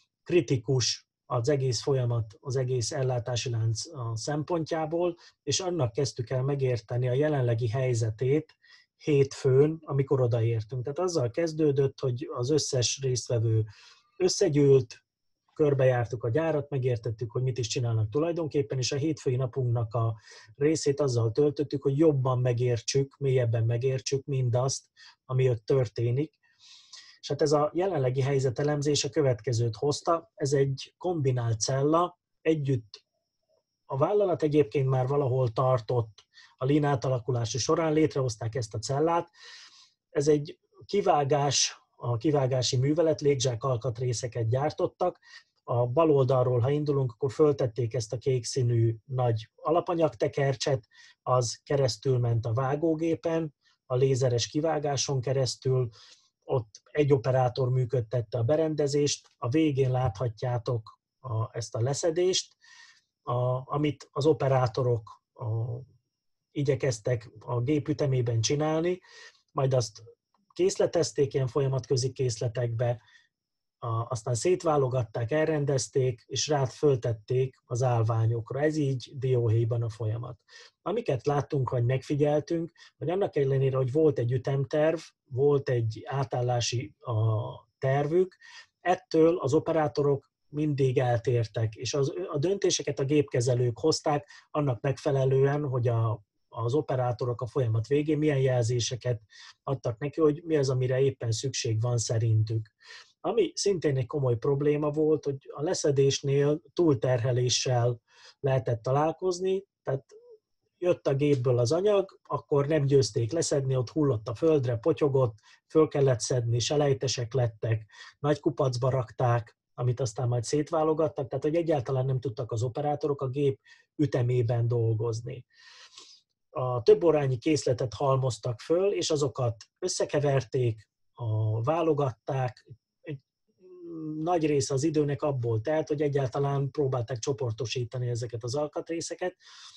kritikus az egész folyamat, az egész ellátási lánc szempontjából, és annak kezdtük el megérteni a jelenlegi helyzetét hétfőn, amikor odaértünk. Tehát azzal kezdődött, hogy az összes résztvevő összegyűlt, körbejártuk a gyárat, megértettük, hogy mit is csinálnak tulajdonképpen, és a hétfői napunknak a részét azzal töltöttük, hogy jobban megértsük, mélyebben megértsük mindazt, ami ott történik. És hát ez a jelenlegi helyzetelemzés a következőt hozta, ez egy kombinált cella, együtt a vállalat egyébként már valahol tartott a Lean átalakulása során, létrehozták ezt a cellát. Ez egy kivágás, a kivágási művelet, légzsák alkatrészeket gyártottak. A bal oldalról, ha indulunk, akkor föltették ezt a kék színű nagy alapanyagtekercset, az keresztül ment a vágógépen, a lézeres kivágáson keresztül, ott egy operátor működtette a berendezést, a végén láthatjátok a, ezt a leszedést, a, amit az operátorok a, igyekeztek a gép ütemében csinálni, majd azt készletezték ilyen folyamatközi készletekbe, a, aztán szétválogatták, elrendezték, és rá föltették az állványokra. Ez így dióhéjban a folyamat. Amiket láttunk, vagy megfigyeltünk, hogy annak ellenére, hogy volt egy ütemterv, volt egy átállási a tervük, ettől az operátorok mindig eltértek, és az, a döntéseket a gépkezelők hozták annak megfelelően, hogy a, az operátorok a folyamat végén milyen jelzéseket adtak neki, hogy mi az, amire éppen szükség van szerintük. Ami szintén egy komoly probléma volt, hogy a leszedésnél túlterheléssel lehetett találkozni, tehát jött a gépből az anyag, akkor nem győzték leszedni, ott hullott a földre, potyogott, föl kellett szedni, selejtesek lettek, nagy kupacba rakták, amit aztán majd szétválogattak, tehát hogy egyáltalán nem tudtak az operátorok a gép ütemében dolgozni. A többorányi készletet halmoztak föl, és azokat összekeverték, a, válogatták, egy nagy része az időnek abból telt, hogy egyáltalán próbálták csoportosítani ezeket az alkatrészeket,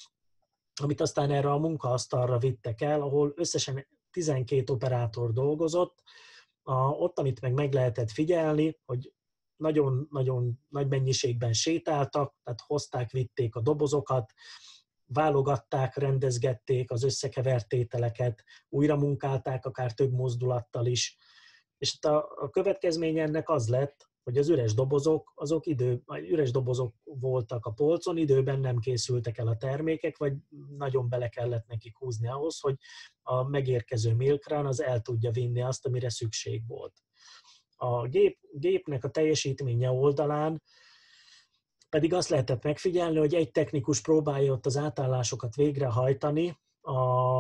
amit aztán erre a munkaasztalra vittek el, ahol összesen tizenkét operátor dolgozott. A, ott, amit meg meg lehetett figyelni, hogy nagyon-nagyon nagy mennyiségben sétáltak, tehát hozták, vitték a dobozokat, válogatták, rendezgették az összekevert tételeket, újra munkálták, akár több mozdulattal is. És a, a következménye ennek az lett, hogy az üres dobozok, azok idő, üres dobozok voltak a polcon, időben nem készültek el a termékek, vagy nagyon bele kellett nekik húzni ahhoz, hogy a megérkező milkrán az el tudja vinni azt, amire szükség volt. A gép, gépnek a teljesítménye oldalán pedig azt lehetett megfigyelni, hogy egy technikus próbálja ott az átállásokat végrehajtani. A,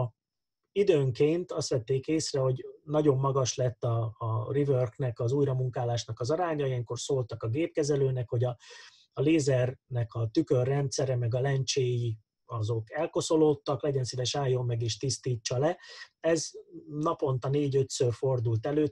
időnként azt vették észre, hogy nagyon magas lett a, a reworknek, az újramunkálásnak az aránya, ilyenkor szóltak a gépkezelőnek, hogy a, a lézernek a tükörrendszere meg a lencséi azok elkoszolódtak, legyen szíves, álljon meg és tisztítsa le. Ez naponta négy-ötször fordult elő,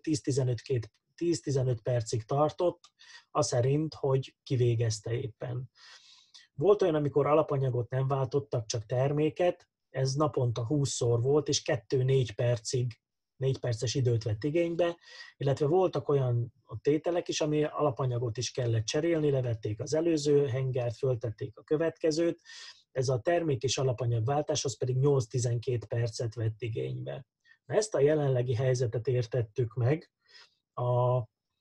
tíz-tizenöt percig tartott, az szerint, hogy kivégezte éppen. Volt olyan, amikor alapanyagot nem váltottak, csak terméket, ez naponta húszszor volt, és kettő-négy percig, négy perces időt vett igénybe, illetve voltak olyan tételek is, ami alapanyagot is kellett cserélni, levették az előző hengert, föltették a következőt, ez a termék és alapanyagváltás, az pedig nyolc-tizenkét percet vett igénybe. Na, ezt a jelenlegi helyzetet értettük meg, A,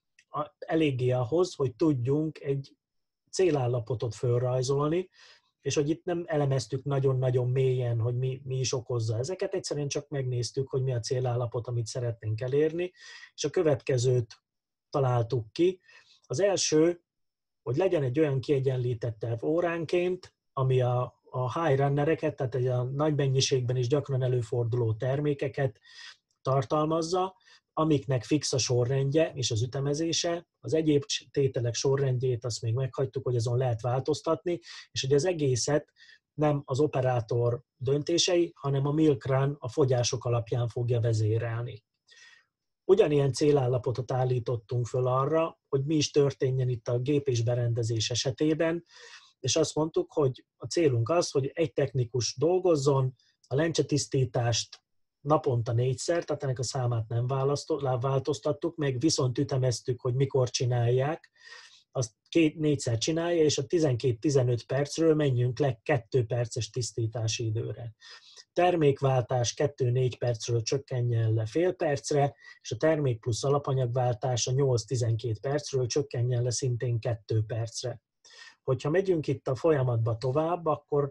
a, eléggé ahhoz, hogy tudjunk egy célállapotot fölrajzolni, és hogy itt nem elemeztük nagyon-nagyon mélyen, hogy mi, mi is okozza ezeket, egyszerűen csak megnéztük, hogy mi a célállapot, amit szeretnénk elérni, és a következőt találtuk ki. Az első, hogy legyen egy olyan kiegyenlített terv óránként, ami a, a high runnereket, tehát egy a nagy mennyiségben is gyakran előforduló termékeket tartalmazza, amiknek fix a sorrendje és az ütemezése, az egyéb tételek sorrendjét azt még meghagytuk, hogy azon lehet változtatni, és hogy az egészet nem az operátor döntései, hanem a milkrun a fogyások alapján fogja vezérelni. Ugyanilyen célállapotot állítottunk föl arra, hogy mi is történjen itt a gép és berendezés esetében, és azt mondtuk, hogy a célunk az, hogy egy technikus dolgozzon, a lencsetisztítást naponta négyszer, tehát ennek a számát nem változtattuk, meg viszont ütemeztük, hogy mikor csinálják, azt két, négyszer csinálja, és a tizenkét-tizenöt percről menjünk le kettő perces tisztítási időre. Termékváltás kettő-négy percről csökkenjen le fél percre, és a termék plusz alapanyagváltás a nyolc-tizenkét percről csökkenjen le szintén kettő percre. Hogyha megyünk itt a folyamatba tovább, akkor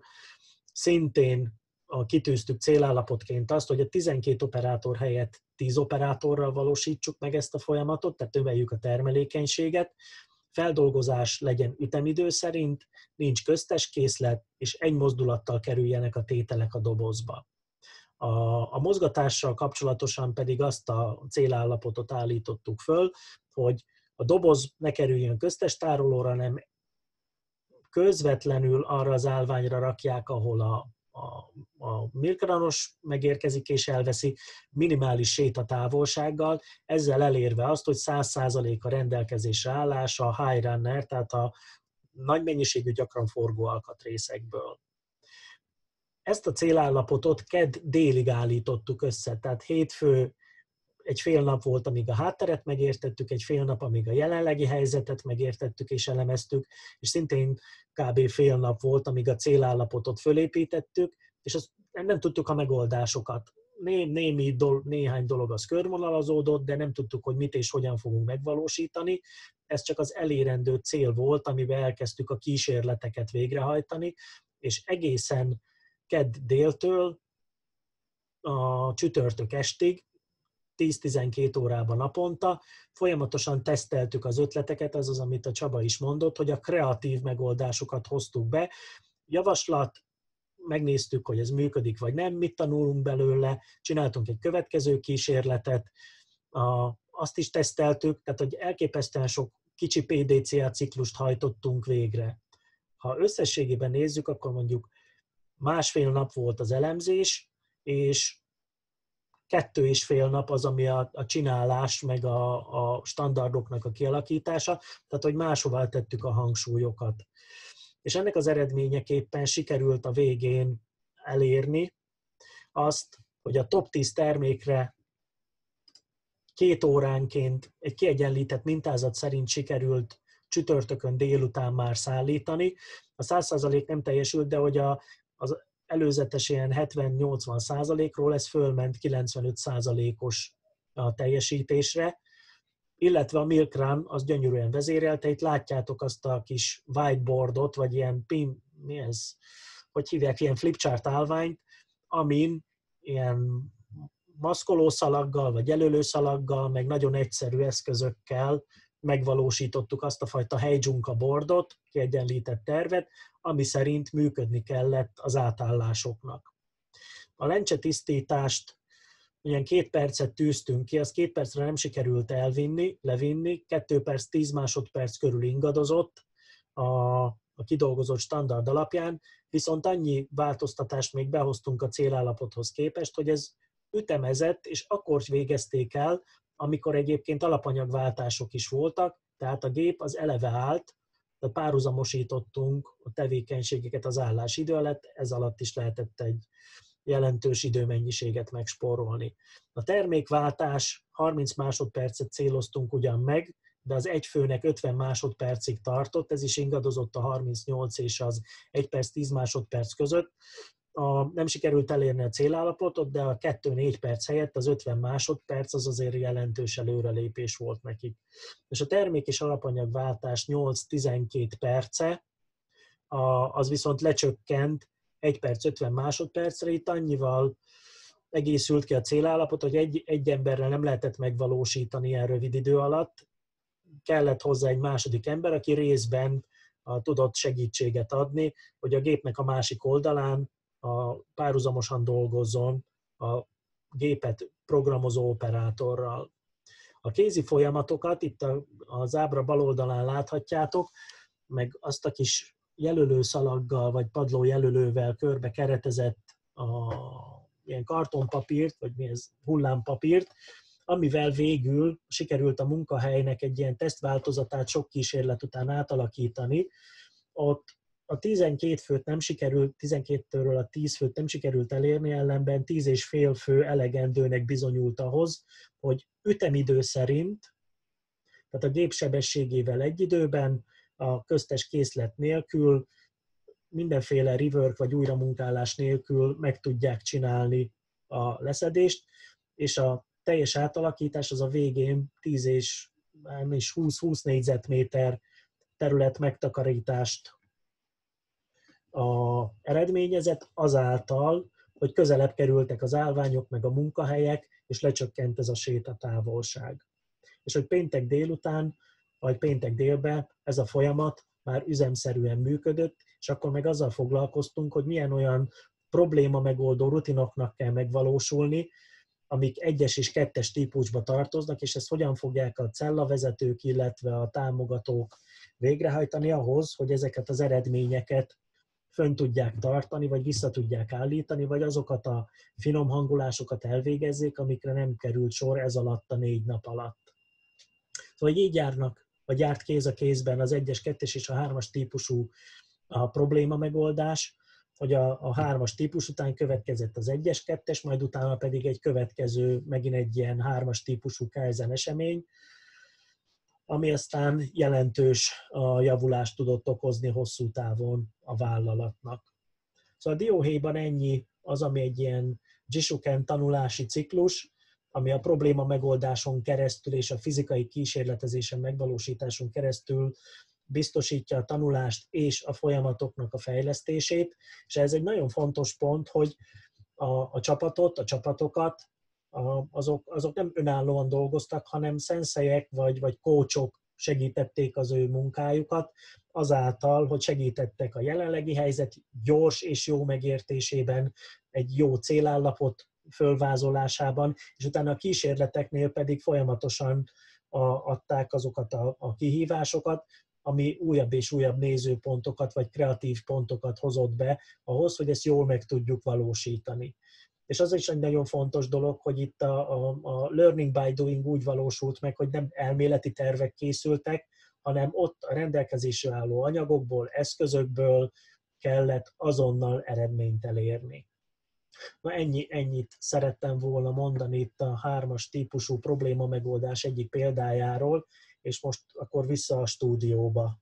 szintén kitűztük célállapotként azt, hogy a tizenkét operátor helyett tíz operátorral valósítsuk meg ezt a folyamatot, tehát növeljük a termelékenységet, feldolgozás legyen ütemidő szerint, nincs köztes készlet, és egy mozdulattal kerüljenek a tételek a dobozba. A, a mozgatással kapcsolatosan pedig azt a célállapotot állítottuk föl, hogy a doboz ne kerüljön köztes tárolóra, hanem közvetlenül arra az állványra rakják, ahol a a, a milkranos megérkezik és elveszi minimális sétatávolsággal, ezzel elérve azt, hogy száz százalék a rendelkezésre állás a high runner, tehát a nagy mennyiségű, gyakran forgó alkatrészekből. Ezt a célállapotot kedd délig állítottuk össze, tehát hétfő egy fél nap volt, amíg a hátteret megértettük, egy fél nap, amíg a jelenlegi helyzetet megértettük és elemeztük, és szintén kb. Fél nap volt, amíg a célállapotot fölépítettük, és azt nem tudtuk a megoldásokat. Né, némi dol, néhány dolog az körvonalazódott, de nem tudtuk, hogy mit és hogyan fogunk megvalósítani. Ez csak az elérendő cél volt, amivel elkezdtük a kísérleteket végrehajtani, és egészen kedd déltől a csütörtök estig, tíz-tizenkét órában naponta, folyamatosan teszteltük az ötleteket, ez az, amit a Csaba is mondott, hogy a kreatív megoldásokat hoztuk be. Javaslat, megnéztük, hogy ez működik vagy nem, mit tanulunk belőle, csináltunk egy következő kísérletet, azt is teszteltük, tehát hogy elképesztően sok kicsi pé dé cé á ciklust hajtottunk végre. Ha összességében nézzük, akkor mondjuk másfél nap volt az elemzés, és kettő és fél nap az, ami a, a csinálás, meg a, a standardoknak a kialakítása, tehát hogy máshová tettük a hangsúlyokat. És ennek az eredményeképpen sikerült a végén elérni azt, hogy a top tíz termékre két óránként egy kiegyenlített mintázat szerint sikerült csütörtökön délután már szállítani. A száz százalék nem teljesült, de hogy a, az előzetes ilyen hetven-nyolcvan százalékról ez fölment kilencvenöt százalékos a teljesítésre, illetve a Milk Run az gyönyörűen vezérelte. Itt látjátok azt a kis whiteboardot, vagy ilyen pin, mi ez, hogy hívják, ilyen flipchart állványt, amin ilyen maszkolószalaggal, vagy jelölőszalaggal, meg nagyon egyszerű eszközökkel megvalósítottuk azt a fajta helydzsunka boardot, kiegyenlített tervet, ami szerint működni kellett az átállásoknak. A lencsetisztítást ilyen két percet tűztünk ki, az két percre nem sikerült elvinni, levinni, kettő perc, tíz másodperc körül ingadozott a, a kidolgozott standard alapján, viszont annyi változtatást még behoztunk a célállapothoz képest, hogy ez ütemezett, és akkor végezték el, amikor egyébként alapanyagváltások is voltak, tehát a gép az eleve állt, de párhuzamosítottunk a tevékenységeket az állásidő alatt, ez alatt is lehetett egy jelentős időmennyiséget megspórolni. A termékváltás harminc másodpercet céloztunk ugyan meg, de az egy főnek ötven másodpercig tartott, ez is ingadozott a harmincnyolc és az egy perc tíz másodperc között. A, nem sikerült elérni a célállapotot, de a kettő-négy perc helyett az ötven másodperc az azért jelentős előrelépés volt nekik. És a termék és alapanyagváltás nyolc-tizenkét perce, a, az viszont lecsökkent egy perc ötven másodpercre, itt annyival egészült ki a célállapot, hogy egy, egy emberrel nem lehetett megvalósítani ilyen rövid idő alatt, kellett hozzá egy második ember, aki részben a, tudott segítséget adni, hogy a gépnek a másik oldalán a párhuzamosan dolgozzon a gépet programozó operátorral. A kézi folyamatokat itt az ábra bal oldalán láthatjátok, meg azt a kis jelölőszalaggal vagy padló jelölővel körbe keretezett a, ilyen kartonpapírt, vagy mi ez, hullámpapírt, amivel végül sikerült a munkahelynek egy ilyen tesztváltozatát sok kísérlet után átalakítani. Ott a tizenkét főt nem sikerült, tizenkettőről a tíz főt nem sikerült elérni, ellenben tíz és fél fő elegendőnek bizonyult ahhoz, hogy ütemidő szerint, tehát a gép sebességével egy időben, a köztes készlet nélkül, mindenféle rework vagy újramunkálás nélkül meg tudják csinálni a leszedést, és a teljes átalakítás az a végén tíz és húsz négyzetméter terület megtakarítást a eredményezett azáltal, hogy közelebb kerültek az állványok meg a munkahelyek, és lecsökkent ez a sétatávolság. És hogy péntek délután, vagy péntek délben ez a folyamat már üzemszerűen működött, és akkor meg azzal foglalkoztunk, hogy milyen olyan probléma megoldó rutinoknak kell megvalósulni, amik egyes és kettes típusba tartoznak, és ezt hogyan fogják a cellavezetők, illetve a támogatók végrehajtani ahhoz, hogy ezeket az eredményeket fönn tudják tartani, vagy vissza tudják állítani, vagy azokat a finom hangolásokat elvégezzék, amikre nem került sor ez alatt a négy nap alatt. Szóval így járnak, vagy járt kéz a kézben az egyes, kettes és a hármas típusú a probléma megoldás, hogy a, a hármas típus után következett az egyes, kettes, majd utána pedig egy következő, megint egy ilyen hármas típusú Kaizen esemény, ami aztán jelentős javulást tudott okozni hosszú távon a vállalatnak. Szóval a dióhéjban ennyi az, ami egy ilyen Jishuken tanulási ciklus, ami a probléma megoldáson keresztül és a fizikai kísérletezésen megvalósításon keresztül biztosítja a tanulást és a folyamatoknak a fejlesztését, és ez egy nagyon fontos pont, hogy a, a csapatot, a csapatokat, a, azok, azok nem önállóan dolgoztak, hanem szenszeiek vagy, vagy coachok segítették az ő munkájukat, azáltal, hogy segítettek a jelenlegi helyzet gyors és jó megértésében, egy jó célállapot fölvázolásában, és utána a kísérleteknél pedig folyamatosan a, adták azokat a, a kihívásokat, ami újabb és újabb nézőpontokat vagy kreatív pontokat hozott be ahhoz, hogy ezt jól meg tudjuk valósítani. És az is egy nagyon fontos dolog, hogy itt a, a, a learning by doing úgy valósult meg, hogy nem elméleti tervek készültek, hanem ott a rendelkezésre álló anyagokból, eszközökből kellett azonnal eredményt elérni. Na ennyi, ennyit szerettem volna mondani itt a hármas típusú probléma megoldás egyik példájáról, és most akkor vissza a stúdióba.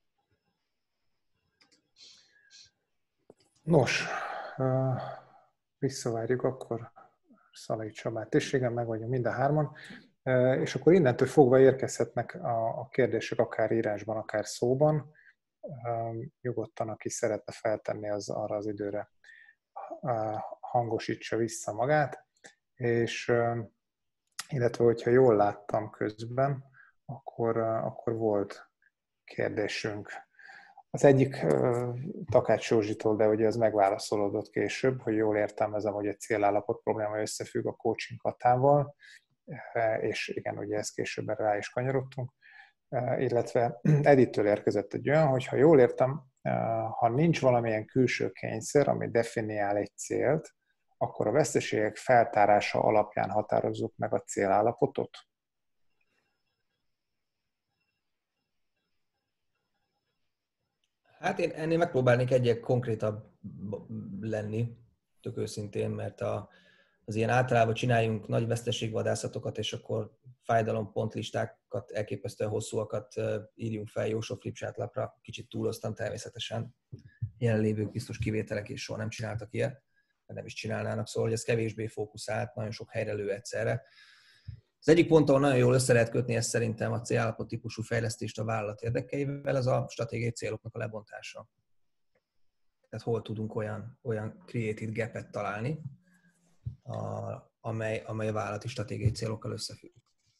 Nos, visszavárjuk akkor Szalai Csabát is, igen, meg vagyunk mind a hárman, és akkor innentől fogva érkezhetnek a, a kérdések akár írásban, akár szóban. Nyugodtan, aki szeretne feltenni, az arra az időre hangosítsa vissza magát, és illetve, hogyha jól láttam közben, akkor, akkor volt kérdésünk. Az egyik Takács Józsitól, de ugye az megválaszolódott később, hogy jól értelmezem, hogy egy célállapot probléma összefügg a coaching katával, és igen, ugye ezt később rá is kanyarodtunk, illetve Edittől érkezett egy olyan, hogy ha jól értem, ha nincs valamilyen külső kényszer, ami definiál egy célt, akkor a veszteségek feltárása alapján határozzuk meg a célállapotot? Hát én ennél megpróbálnék egyek konkrétabb lenni, tök őszintén, mert a, az ilyen általában csináljunk nagy veszteségvadászatokat, és akkor fájdalompontlistákat, elképesztően hosszúakat írjunk fel jó sok flipchartlapra, kicsit túloztam természetesen. Jelenlévők biztos kivételek és soha nem csináltak ilyet, nem is csinálnának, szóval, hogy ez kevésbé fókuszált, nagyon sok helyre lő egyszerre. Az egyik pont, ahol nagyon jól össze lehet kötni ezt szerintem a célállapot típusú fejlesztést a vállalat érdekeivel, az a stratégiai céloknak a lebontása. Tehát hol tudunk olyan, olyan created gap-et találni, a, amely, amely a vállalati stratégiai célokkal összefügg.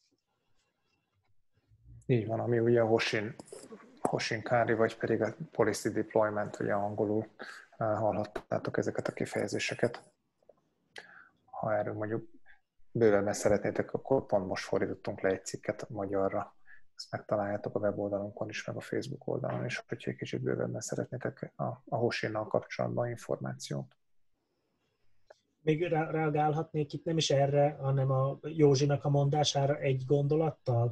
Így van, ami ugye a Hoshin, Hoshinkanri, vagy pedig a policy deployment, ugye angolul hallhattátok ezeket a kifejezéseket. Ha erről mondjuk bővebben szeretnétek, akkor pont most fordítottunk le egy cikket magyarra. Ezt megtaláljátok a weboldalunkon is, meg a Facebook oldalon is, hogyha egy kicsit bővebben szeretnétek a, a Hoshinnal kapcsolatban információt. Még reagálhatnék itt nem is erre, hanem a Józsinak a mondására egy gondolattal?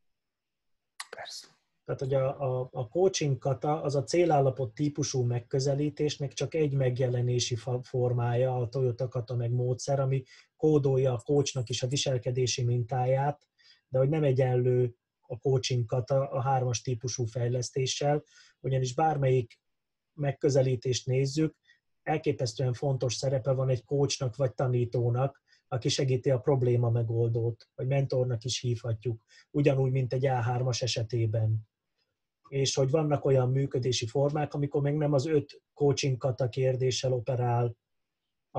Persze. Tehát, hogy a, a, a coaching kata az a célállapot típusú megközelítésnek csak egy megjelenési formája, a Toyota kata meg módszer, ami kódolja a coachnak is a viselkedési mintáját, de hogy nem egyenlő a coaching kata a hármas típusú fejlesztéssel, ugyanis bármelyik megközelítést nézzük, elképesztően fontos szerepe van egy coachnak vagy tanítónak, aki segíti a probléma megoldót, vagy mentornak is hívhatjuk, ugyanúgy, mint egy á hármas esetében. És hogy vannak olyan működési formák, amikor meg nem az öt coaching kata kérdéssel operál a,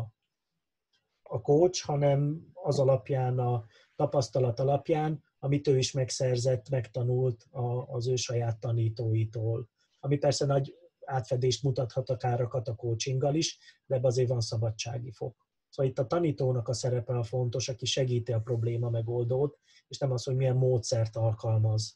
a coach, hanem az alapján, a tapasztalat alapján, amit ő is megszerzett, megtanult az ő saját tanítóitól. Ami persze nagy átfedést mutathat akár a kata coachinggal is, de ebben azért van szabadsági fok. Szóval itt a tanítónak a szerepe a fontos, aki segíti a probléma megoldót, és nem az, hogy milyen módszert alkalmaz.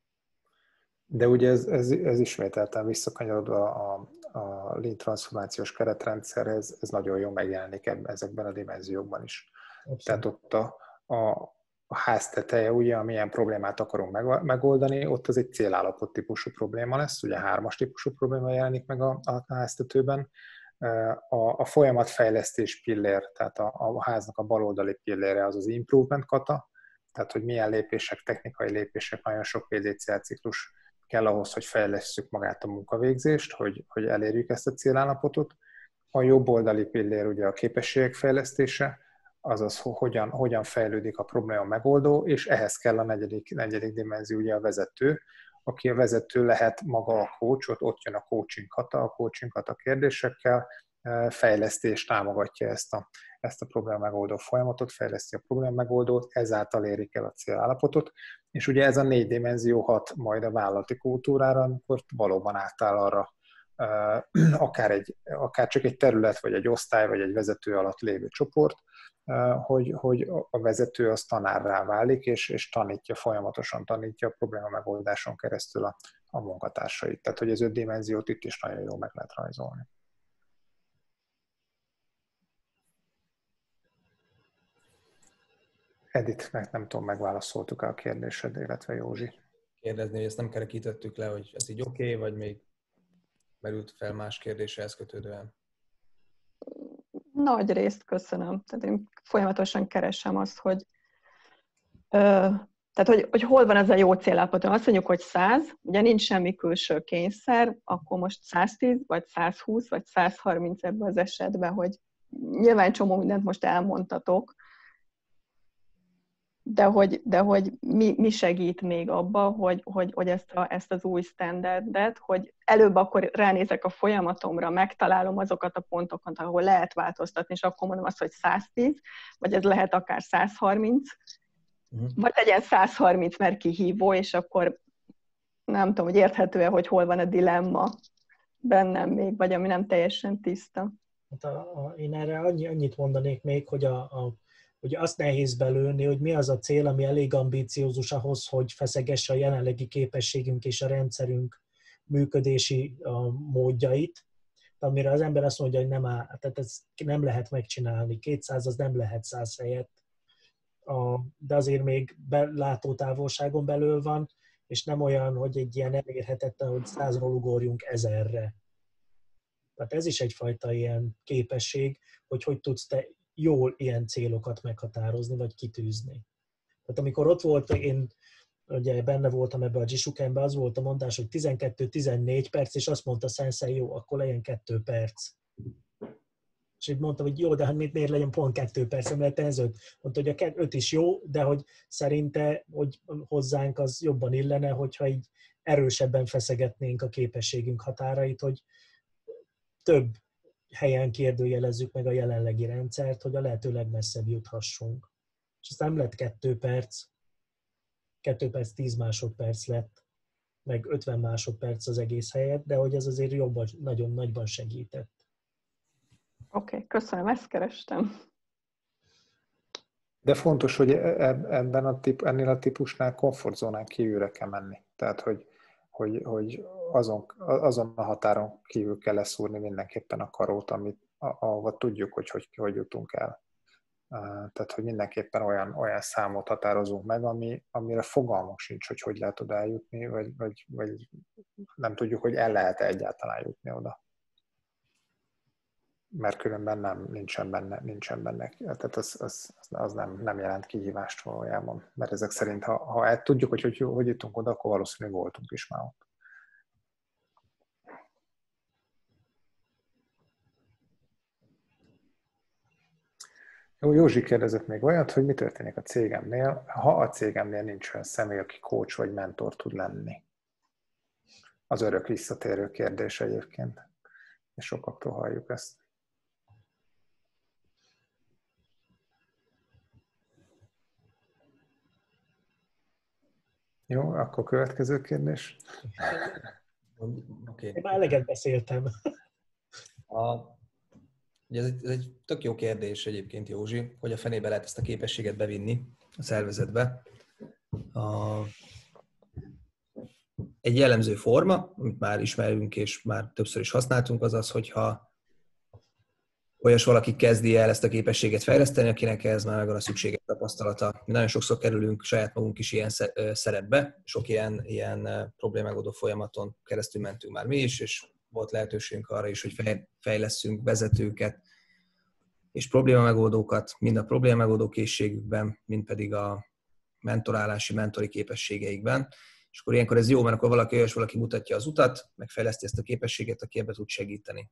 De ugye ez, ez, ez ismételten visszakanyarodva a, a lean transformációs keretrendszerhez, ez nagyon jól megjelenik ezekben a dimenziókban is. Abszolút. Tehát ott a, a, a ház teteje, ugye, amilyen problémát akarunk megoldani, ott az egy célállapot típusú probléma lesz, ugye hármas típusú probléma jelenik meg a, a háztetőben. A, a folyamatfejlesztés pillér, tehát a, a háznak a baloldali pillére az az improvement kata, tehát hogy milyen lépések, technikai lépések, nagyon sok pé dé cé ciklus kell ahhoz, hogy fejlesszük magát a munkavégzést, hogy, hogy elérjük ezt a célállapotot. A jobb oldali pillér ugye a képességek fejlesztése, azaz hogyan, hogyan fejlődik a probléma megoldó, és ehhez kell a negyedik, negyedik dimenzió, ugye a vezető, aki a vezető lehet maga a coach, ott, ott jön a coaching kata, a coaching kata kérdésekkel, fejlesztés támogatja ezt a, ezt a probléma megoldó folyamatot, fejleszti a probléma megoldót, ezáltal érik el a célállapotot, és ugye ez a négy dimenzió hat majd a vállalati kultúrára, amikor valóban átáll arra, akár, egy, akár csak egy terület, vagy egy osztály, vagy egy vezető alatt lévő csoport, hogy, hogy a vezető az tanárrá válik, és, és tanítja, folyamatosan tanítja a probléma megoldáson keresztül a, a munkatársait. Tehát, hogy az öt dimenziót itt is nagyon jól meg lehet rajzolni. Edith, meg nem tudom, megválaszoltuk a kérdésed, illetve Józsi. Kérdezni, hogy ezt nem kerekítettük le, hogy ez így oké, okay, vagy még merült fel más kérdéshez kötődően? Nagy részt köszönöm. Tehát én folyamatosan keresem azt, hogy, ö, tehát, hogy, hogy hol van ez a jó célállapot. Azt mondjuk, hogy száz, ugye nincs semmi külső kényszer, akkor most száztíz, vagy százhúsz, vagy százharminc ebben az esetben, hogy nyilván csomó mindent most elmondtatok, de hogy, de hogy mi, mi segít még abba, hogy, hogy, hogy ezt, a, ezt az új standardet, hogy előbb akkor ránézek a folyamatomra, megtalálom azokat a pontokat, ahol lehet változtatni, és akkor mondom azt, hogy száz tíz, vagy ez lehet akár száz harminc, uh-huh. vagy legyen száz harminc, mert kihívó, és akkor nem tudom, hogy érthető-e, hogy hol van a dilemma bennem még, vagy ami nem teljesen tiszta. Hát a, a, én erre annyi, annyit mondanék még, hogy, a, a, hogy azt nehéz belőni, hogy mi az a cél, ami elég ambíciózus ahhoz, hogy feszegesse a jelenlegi képességünk és a rendszerünk működési a módjait, amire az ember azt mondja, hogy nem áll, tehát ezt nem lehet megcsinálni. kétszáz az nem lehet száz helyett, a, de azért még látótávolságon belül van, és nem olyan, hogy egy ilyen elérhetetlen, hogy százról ugorjunk ezerre. Tehát ez is egyfajta ilyen képesség, hogy hogy tudsz te jól ilyen célokat meghatározni, vagy kitűzni. Tehát amikor ott volt, én ugye benne voltam ebbe a Jishukenbe, az volt a mondás, hogy tizenkettő-tizennégy perc, és azt mondta Sensei, jó, akkor legyen kettő perc. És így mondtam, hogy jó, de hát miért legyen pont kettő perc, mert ez öt. Mondta, hogy a öt is jó, de hogy szerinte, hogy hozzánk az jobban illene, hogyha így erősebben feszegetnénk a képességünk határait, hogy több helyen kérdőjelezzük meg a jelenlegi rendszert, hogy a lehető legmesszebb juthassunk. És aztán nem lett kettő perc, kettő perc, tíz másodperc lett, meg ötven másodperc az egész helyet, de hogy ez azért jobban, nagyon nagyban segített. Oké, okay, köszönöm, ezt kerestem. De fontos, hogy ebben a tip, ennél a típusnál komfortzónán kívülre kell menni. Tehát, hogy, hogy, hogy azon, azon a határon kívül kell leszúrni mindenképpen a karót, amit, ahova tudjuk, hogy hogy, hogy jutunk el. Tehát, hogy mindenképpen olyan, olyan számot határozunk meg, ami, amire fogalmunk sincs, hogy hogy lehet oda eljutni, vagy, vagy, vagy nem tudjuk, hogy el lehet-e egyáltalán jutni oda. Mert különben nem, nincsen benne, nincsen benne. Tehát az, az, az nem, nem jelent kihívást valójában. Mert ezek szerint, ha, ha el tudjuk, hogy, hogy hogy jutunk oda, akkor valószínűleg voltunk is már ott. Jó, Józsi kérdezett még olyat, hogy mi történik a cégemnél, ha a cégemnél nincs olyan személy, aki coach vagy mentor tud lenni. Az örök visszatérő kérdés egyébként. És sokaktól halljuk ezt. Jó, akkor következő kérdés. Okay. Én már eleget beszéltem. A, ugye ez, egy, ez egy tök jó kérdés egyébként, Józsi, hogy a fenébe lehet ezt a képességet bevinni a szervezetbe. A, egy jellemző forma, amit már ismerünk és már többször is használtunk, az az, hogyha olyas valaki kezdi el ezt a képességet fejleszteni, akinek ez már megvan a szükséges tapasztalata. Mi nagyon sokszor kerülünk saját magunk is ilyen szerepbe, sok ilyen, ilyen problémagoldó folyamaton keresztül mentünk már mi is, és volt lehetőségünk arra is, hogy fejlesszünk vezetőket és problémamegoldókat, mind a problémamegoldó készségükben, mind pedig a mentorálási, mentori képességeikben. És akkor ilyenkor ez jó, mert akkor valaki olyas valaki mutatja az utat, megfejleszti ezt a képességet, aki ebbe tud segíteni.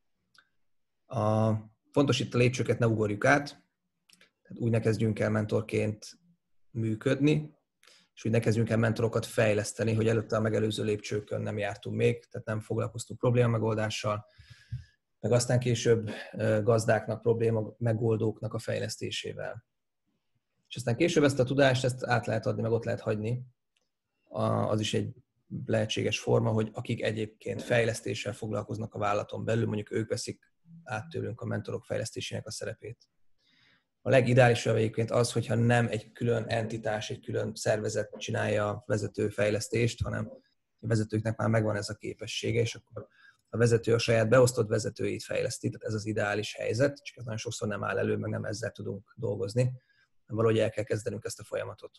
A, fontos itt a lépcsőket ne ugorjuk át, tehát úgy ne kezdjünk el mentorként működni, és úgy ne kezdjünk el mentorokat fejleszteni, hogy előtte a megelőző lépcsőkön nem jártunk még, tehát nem foglalkoztunk problémamegoldással, meg aztán később gazdáknak, probléma megoldóknak a fejlesztésével. És aztán később ezt a tudást ezt át lehet adni, meg ott lehet hagyni. Az is egy lehetséges forma, hogy akik egyébként fejlesztéssel foglalkoznak a vállalaton belül, mondjuk ők veszik át tőlünk a mentorok fejlesztésének a szerepét. A legideálisabb egyébként az, hogyha nem egy külön entitás, egy külön szervezet csinálja a vezetőfejlesztést, hanem a vezetőknek már megvan ez a képessége, és akkor a vezető a saját beosztott vezetőit fejleszti, tehát ez az ideális helyzet, csak ez nagyon sokszor nem áll elő, meg nem ezzel tudunk dolgozni, hanem valahogy el kell kezdenünk ezt a folyamatot.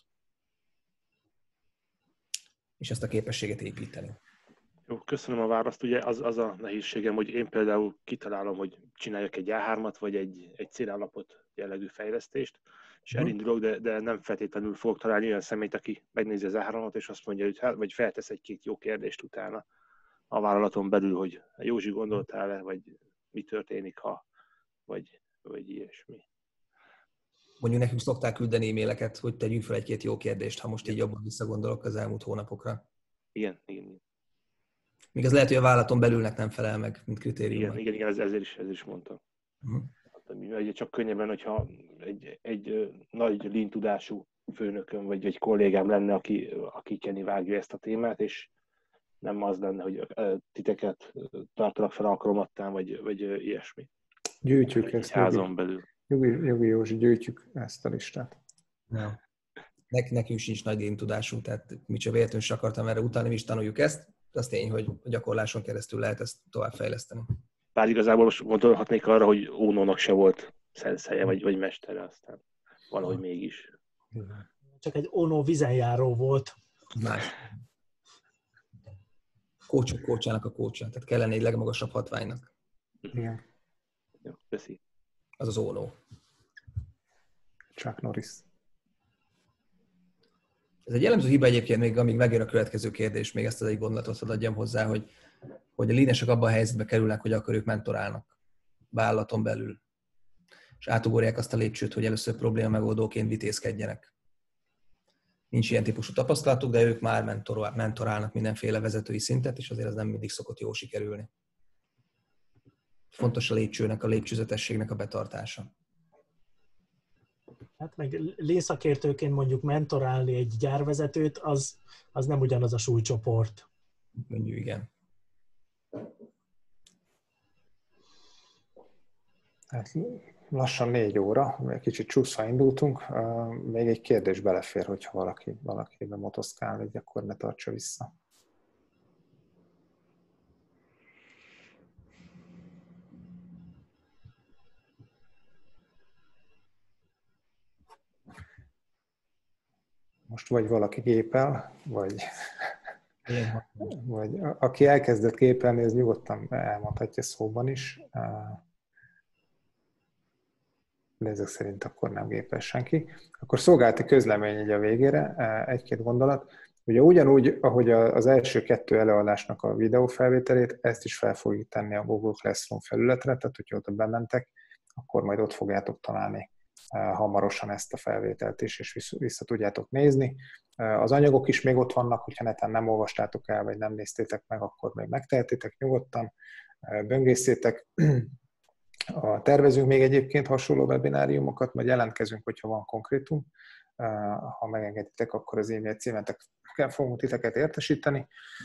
És ezt a képességet építeni. Jó, köszönöm a választ. Ugye az, az a nehézségem, hogy én például kitalálom, hogy csináljak egy á hármat, vagy egy, egy célállapot jellegű fejlesztést, és hmm. elindulok, de, de nem feltétlenül fogok találni olyan személyt, aki megnézi az á hármat, és azt mondja, hogy hát, vagy feltesz egy-két jó kérdést utána a vállalaton belül, hogy Józsi, gondoltál-e, vagy mi történik, ha, vagy vagy ilyesmi. Mondjuk nekünk szokták küldeni e-maileket, hogy tegyünk fel egy-két jó kérdést, ha most így jobban visszagondolok az elmúlt hónapokra. Igen, igen. Még az lehet, hogy a vállalaton belülnek nem felel meg, mint kritérium. Igen, igen, igen, ez, ezért is, ezért is mondtam. Uh-huh. Ugye csak könnyebben, hogyha egy, egy nagy lean tudású főnököm, vagy egy kollégám lenne, aki, aki kenni vágja ezt a témát, és nem az lenne, hogy titeket tartanak fel alkalomattán, vagy, vagy ilyesmi. Gyűjtjük ezt. Házon belül. Jogi, jogi Józsi, gyűjtjük ezt a listát. Ja. Nek, nekünk sincs nagy lean tudásunk, tehát mi csak véletlenül is akartam erre utalni, mi is tanuljuk ezt, de az tény, hogy a gyakorláson keresztül lehet ezt továbbfejleszteni. Bár igazából most gondolhatnék arra, hogy Ónónak se volt szenseje, vagy, vagy mestere, aztán valahogy ha. mégis. Csak egy Ono vizenjáró volt. Más. Kócsok kócsának a kócsa, tehát kellene egy legmagasabb hatványnak. Igen. Jó, köszi. Az az Ono. Chuck Norris. Ez egy jellemző hiba egyébként, még amíg megjön a következő kérdés, még ezt az egy gondolatot adjam hozzá, hogy, hogy a leanesek abban a helyzetbe kerülnek, hogy akkor ők mentorálnak vállalaton belül. És átugorják azt a lépcsőt, hogy először probléma megoldóként vitézkedjenek. Nincs ilyen típusú tapasztalatuk, de ők már mentor, mentorálnak mindenféle vezetői szintet, és azért ez nem mindig szokott jól sikerülni. Fontos a lépcsőnek, a lépcsőzetességnek a betartása. Hát meg lean szakértőként mondjuk mentorálni egy gyárvezetőt, az, az nem ugyanaz a súlycsoport. Mondjuk igen. Hát lassan négy óra, kicsit csúszva indultunk. Még egy kérdés belefér, hogyha valaki, valaki motoszkál, így akkor ne tartsa vissza. Most vagy valaki gépel, vagy, vagy aki elkezdett gépelni, ez nyugodtan elmondhatja szóban is. De ezek szerint akkor nem gépel senki. Akkor szolgálati közlemény így a végére, egy-két gondolat. Ugye ugyanúgy, ahogy az első kettő előadásnak a videófelvételét, ezt is fel fogjuk tenni a Google Classroom felületre, tehát hogyha ott bementek, akkor majd ott fogjátok találni hamarosan ezt a felvételt is, és vissza, vissza tudjátok nézni. Az anyagok is még ott vannak, hogyha neten nem olvastátok el, vagy nem néztétek meg, akkor még megtehetitek nyugodtan, böngészétek. A tervezünk még egyébként hasonló webináriumokat, majd jelentkezünk, hogyha van konkrétum. Ha megengeditek, akkor az e-mail címeteken fogunk titeket értesíteni.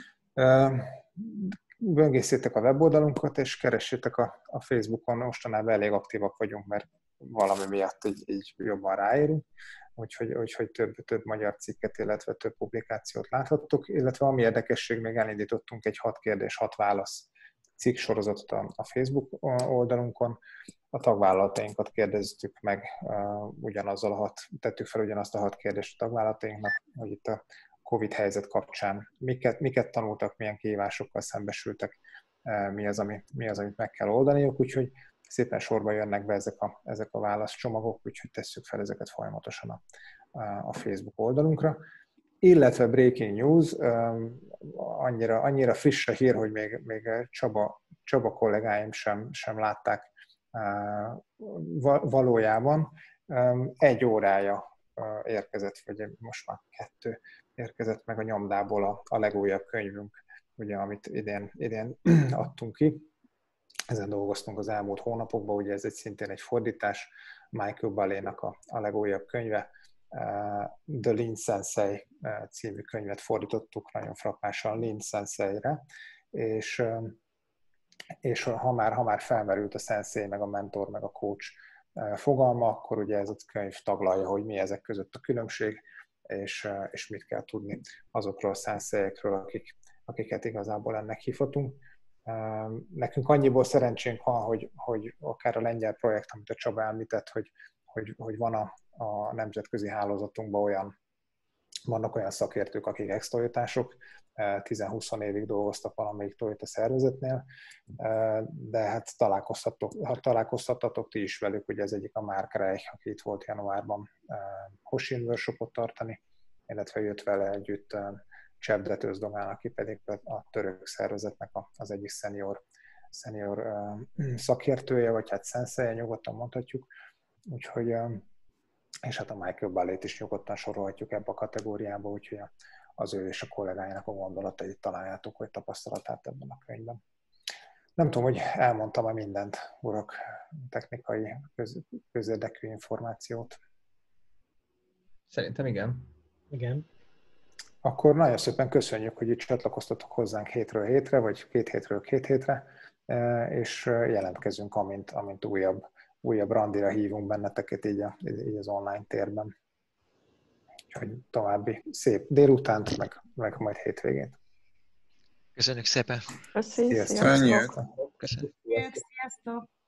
Böngészétek a weboldalunkat, és keressétek a, a Facebookon, mostanában elég aktívak vagyunk, mert valami miatt így, így jobban ráérünk, úgyhogy, úgyhogy több, több magyar cikket, illetve több publikációt láthattok, illetve ami érdekesség, még elindítottunk egy hat kérdés, hat válasz cikk sorozatot a, a Facebook oldalunkon. A tagvállalatainkat kérdeztük meg, uh, ugyanazzal a hat, tettük fel ugyanazt a hat kérdést a tagvállalatainknak, hogy itt a Covid helyzet kapcsán miket, miket tanultak, milyen kihívásokkal szembesültek, uh, mi az, ami, mi az, amit meg kell oldaniuk, úgyhogy szépen sorba jönnek be ezek a, ezek a válaszcsomagok, úgyhogy tesszük fel ezeket folyamatosan a, a Facebook oldalunkra. Illetve breaking news, um, annyira, annyira friss a hír, hogy még, még Csaba, Csaba kollégáim sem, sem látták uh, valójában. Um, egy órája uh, érkezett, vagy most már kettő érkezett meg a nyomdából a, a legújabb könyvünk, ugye, amit idén, idén adtunk ki. Ezen dolgoztunk az elmúlt hónapokban, ugye ez egy szintén egy fordítás, Michael Ballénak a, a legújabb könyve, The Lean Sensei című könyvet fordítottuk nagyon frappásan Lean Sensei-re, és, és ha, már, ha már felmerült a sensei, meg a mentor, meg a coach fogalma, akkor ugye ez a könyv taglalja, hogy mi ezek között a különbség, és, és mit kell tudni azokról a senseiekről, akik, akiket igazából ennek hívhatunk. Nekünk annyiból szerencsénk van, hogy, hogy akár a lengyel projekt, amit a Csaba említett, hogy, hogy, hogy van a, a nemzetközi hálózatunkban olyan, vannak olyan szakértők, akik ex-toyotások, tíz-húsz évig dolgoztak valamelyik Toyota szervezetnél, de hát találkoztatok, találkoztatok ti is velük, ugye ez egyik a Mark Reich, aki itt volt januárban Hoshin workshopot tartani, illetve jött vele együtt Csebdet Özdogán, aki pedig a török szervezetnek az egyik senior senior szakértője, vagy hát szenseje, nyugodtan mondhatjuk. Úgyhogy, és hát a Michael Ballet is nyugodtan sorolhatjuk ebbe a kategóriába, úgyhogy az ő és a kollégájának a gondolatait találjátok, vagy tapasztalatát ebben a könyvben. Nem tudom, hogy elmondtam-e mindent, urak, technikai, köz, közérdekű információt. Szerintem igen. Igen. Akkor nagyon szépen köszönjük, hogy itt csatlakoztatok hozzánk hétről hétre, vagy két hétről két hétre, és jelentkezünk, amint, amint újabb, újabb randira hívunk benneteket így, a, így az online térben. Úgyhogy további szép délutánt, meg, meg majd hétvégét. Köszönjük szépen! Köszönjük, Sziasztok! sziasztok! Köszönjük! Sziasztok!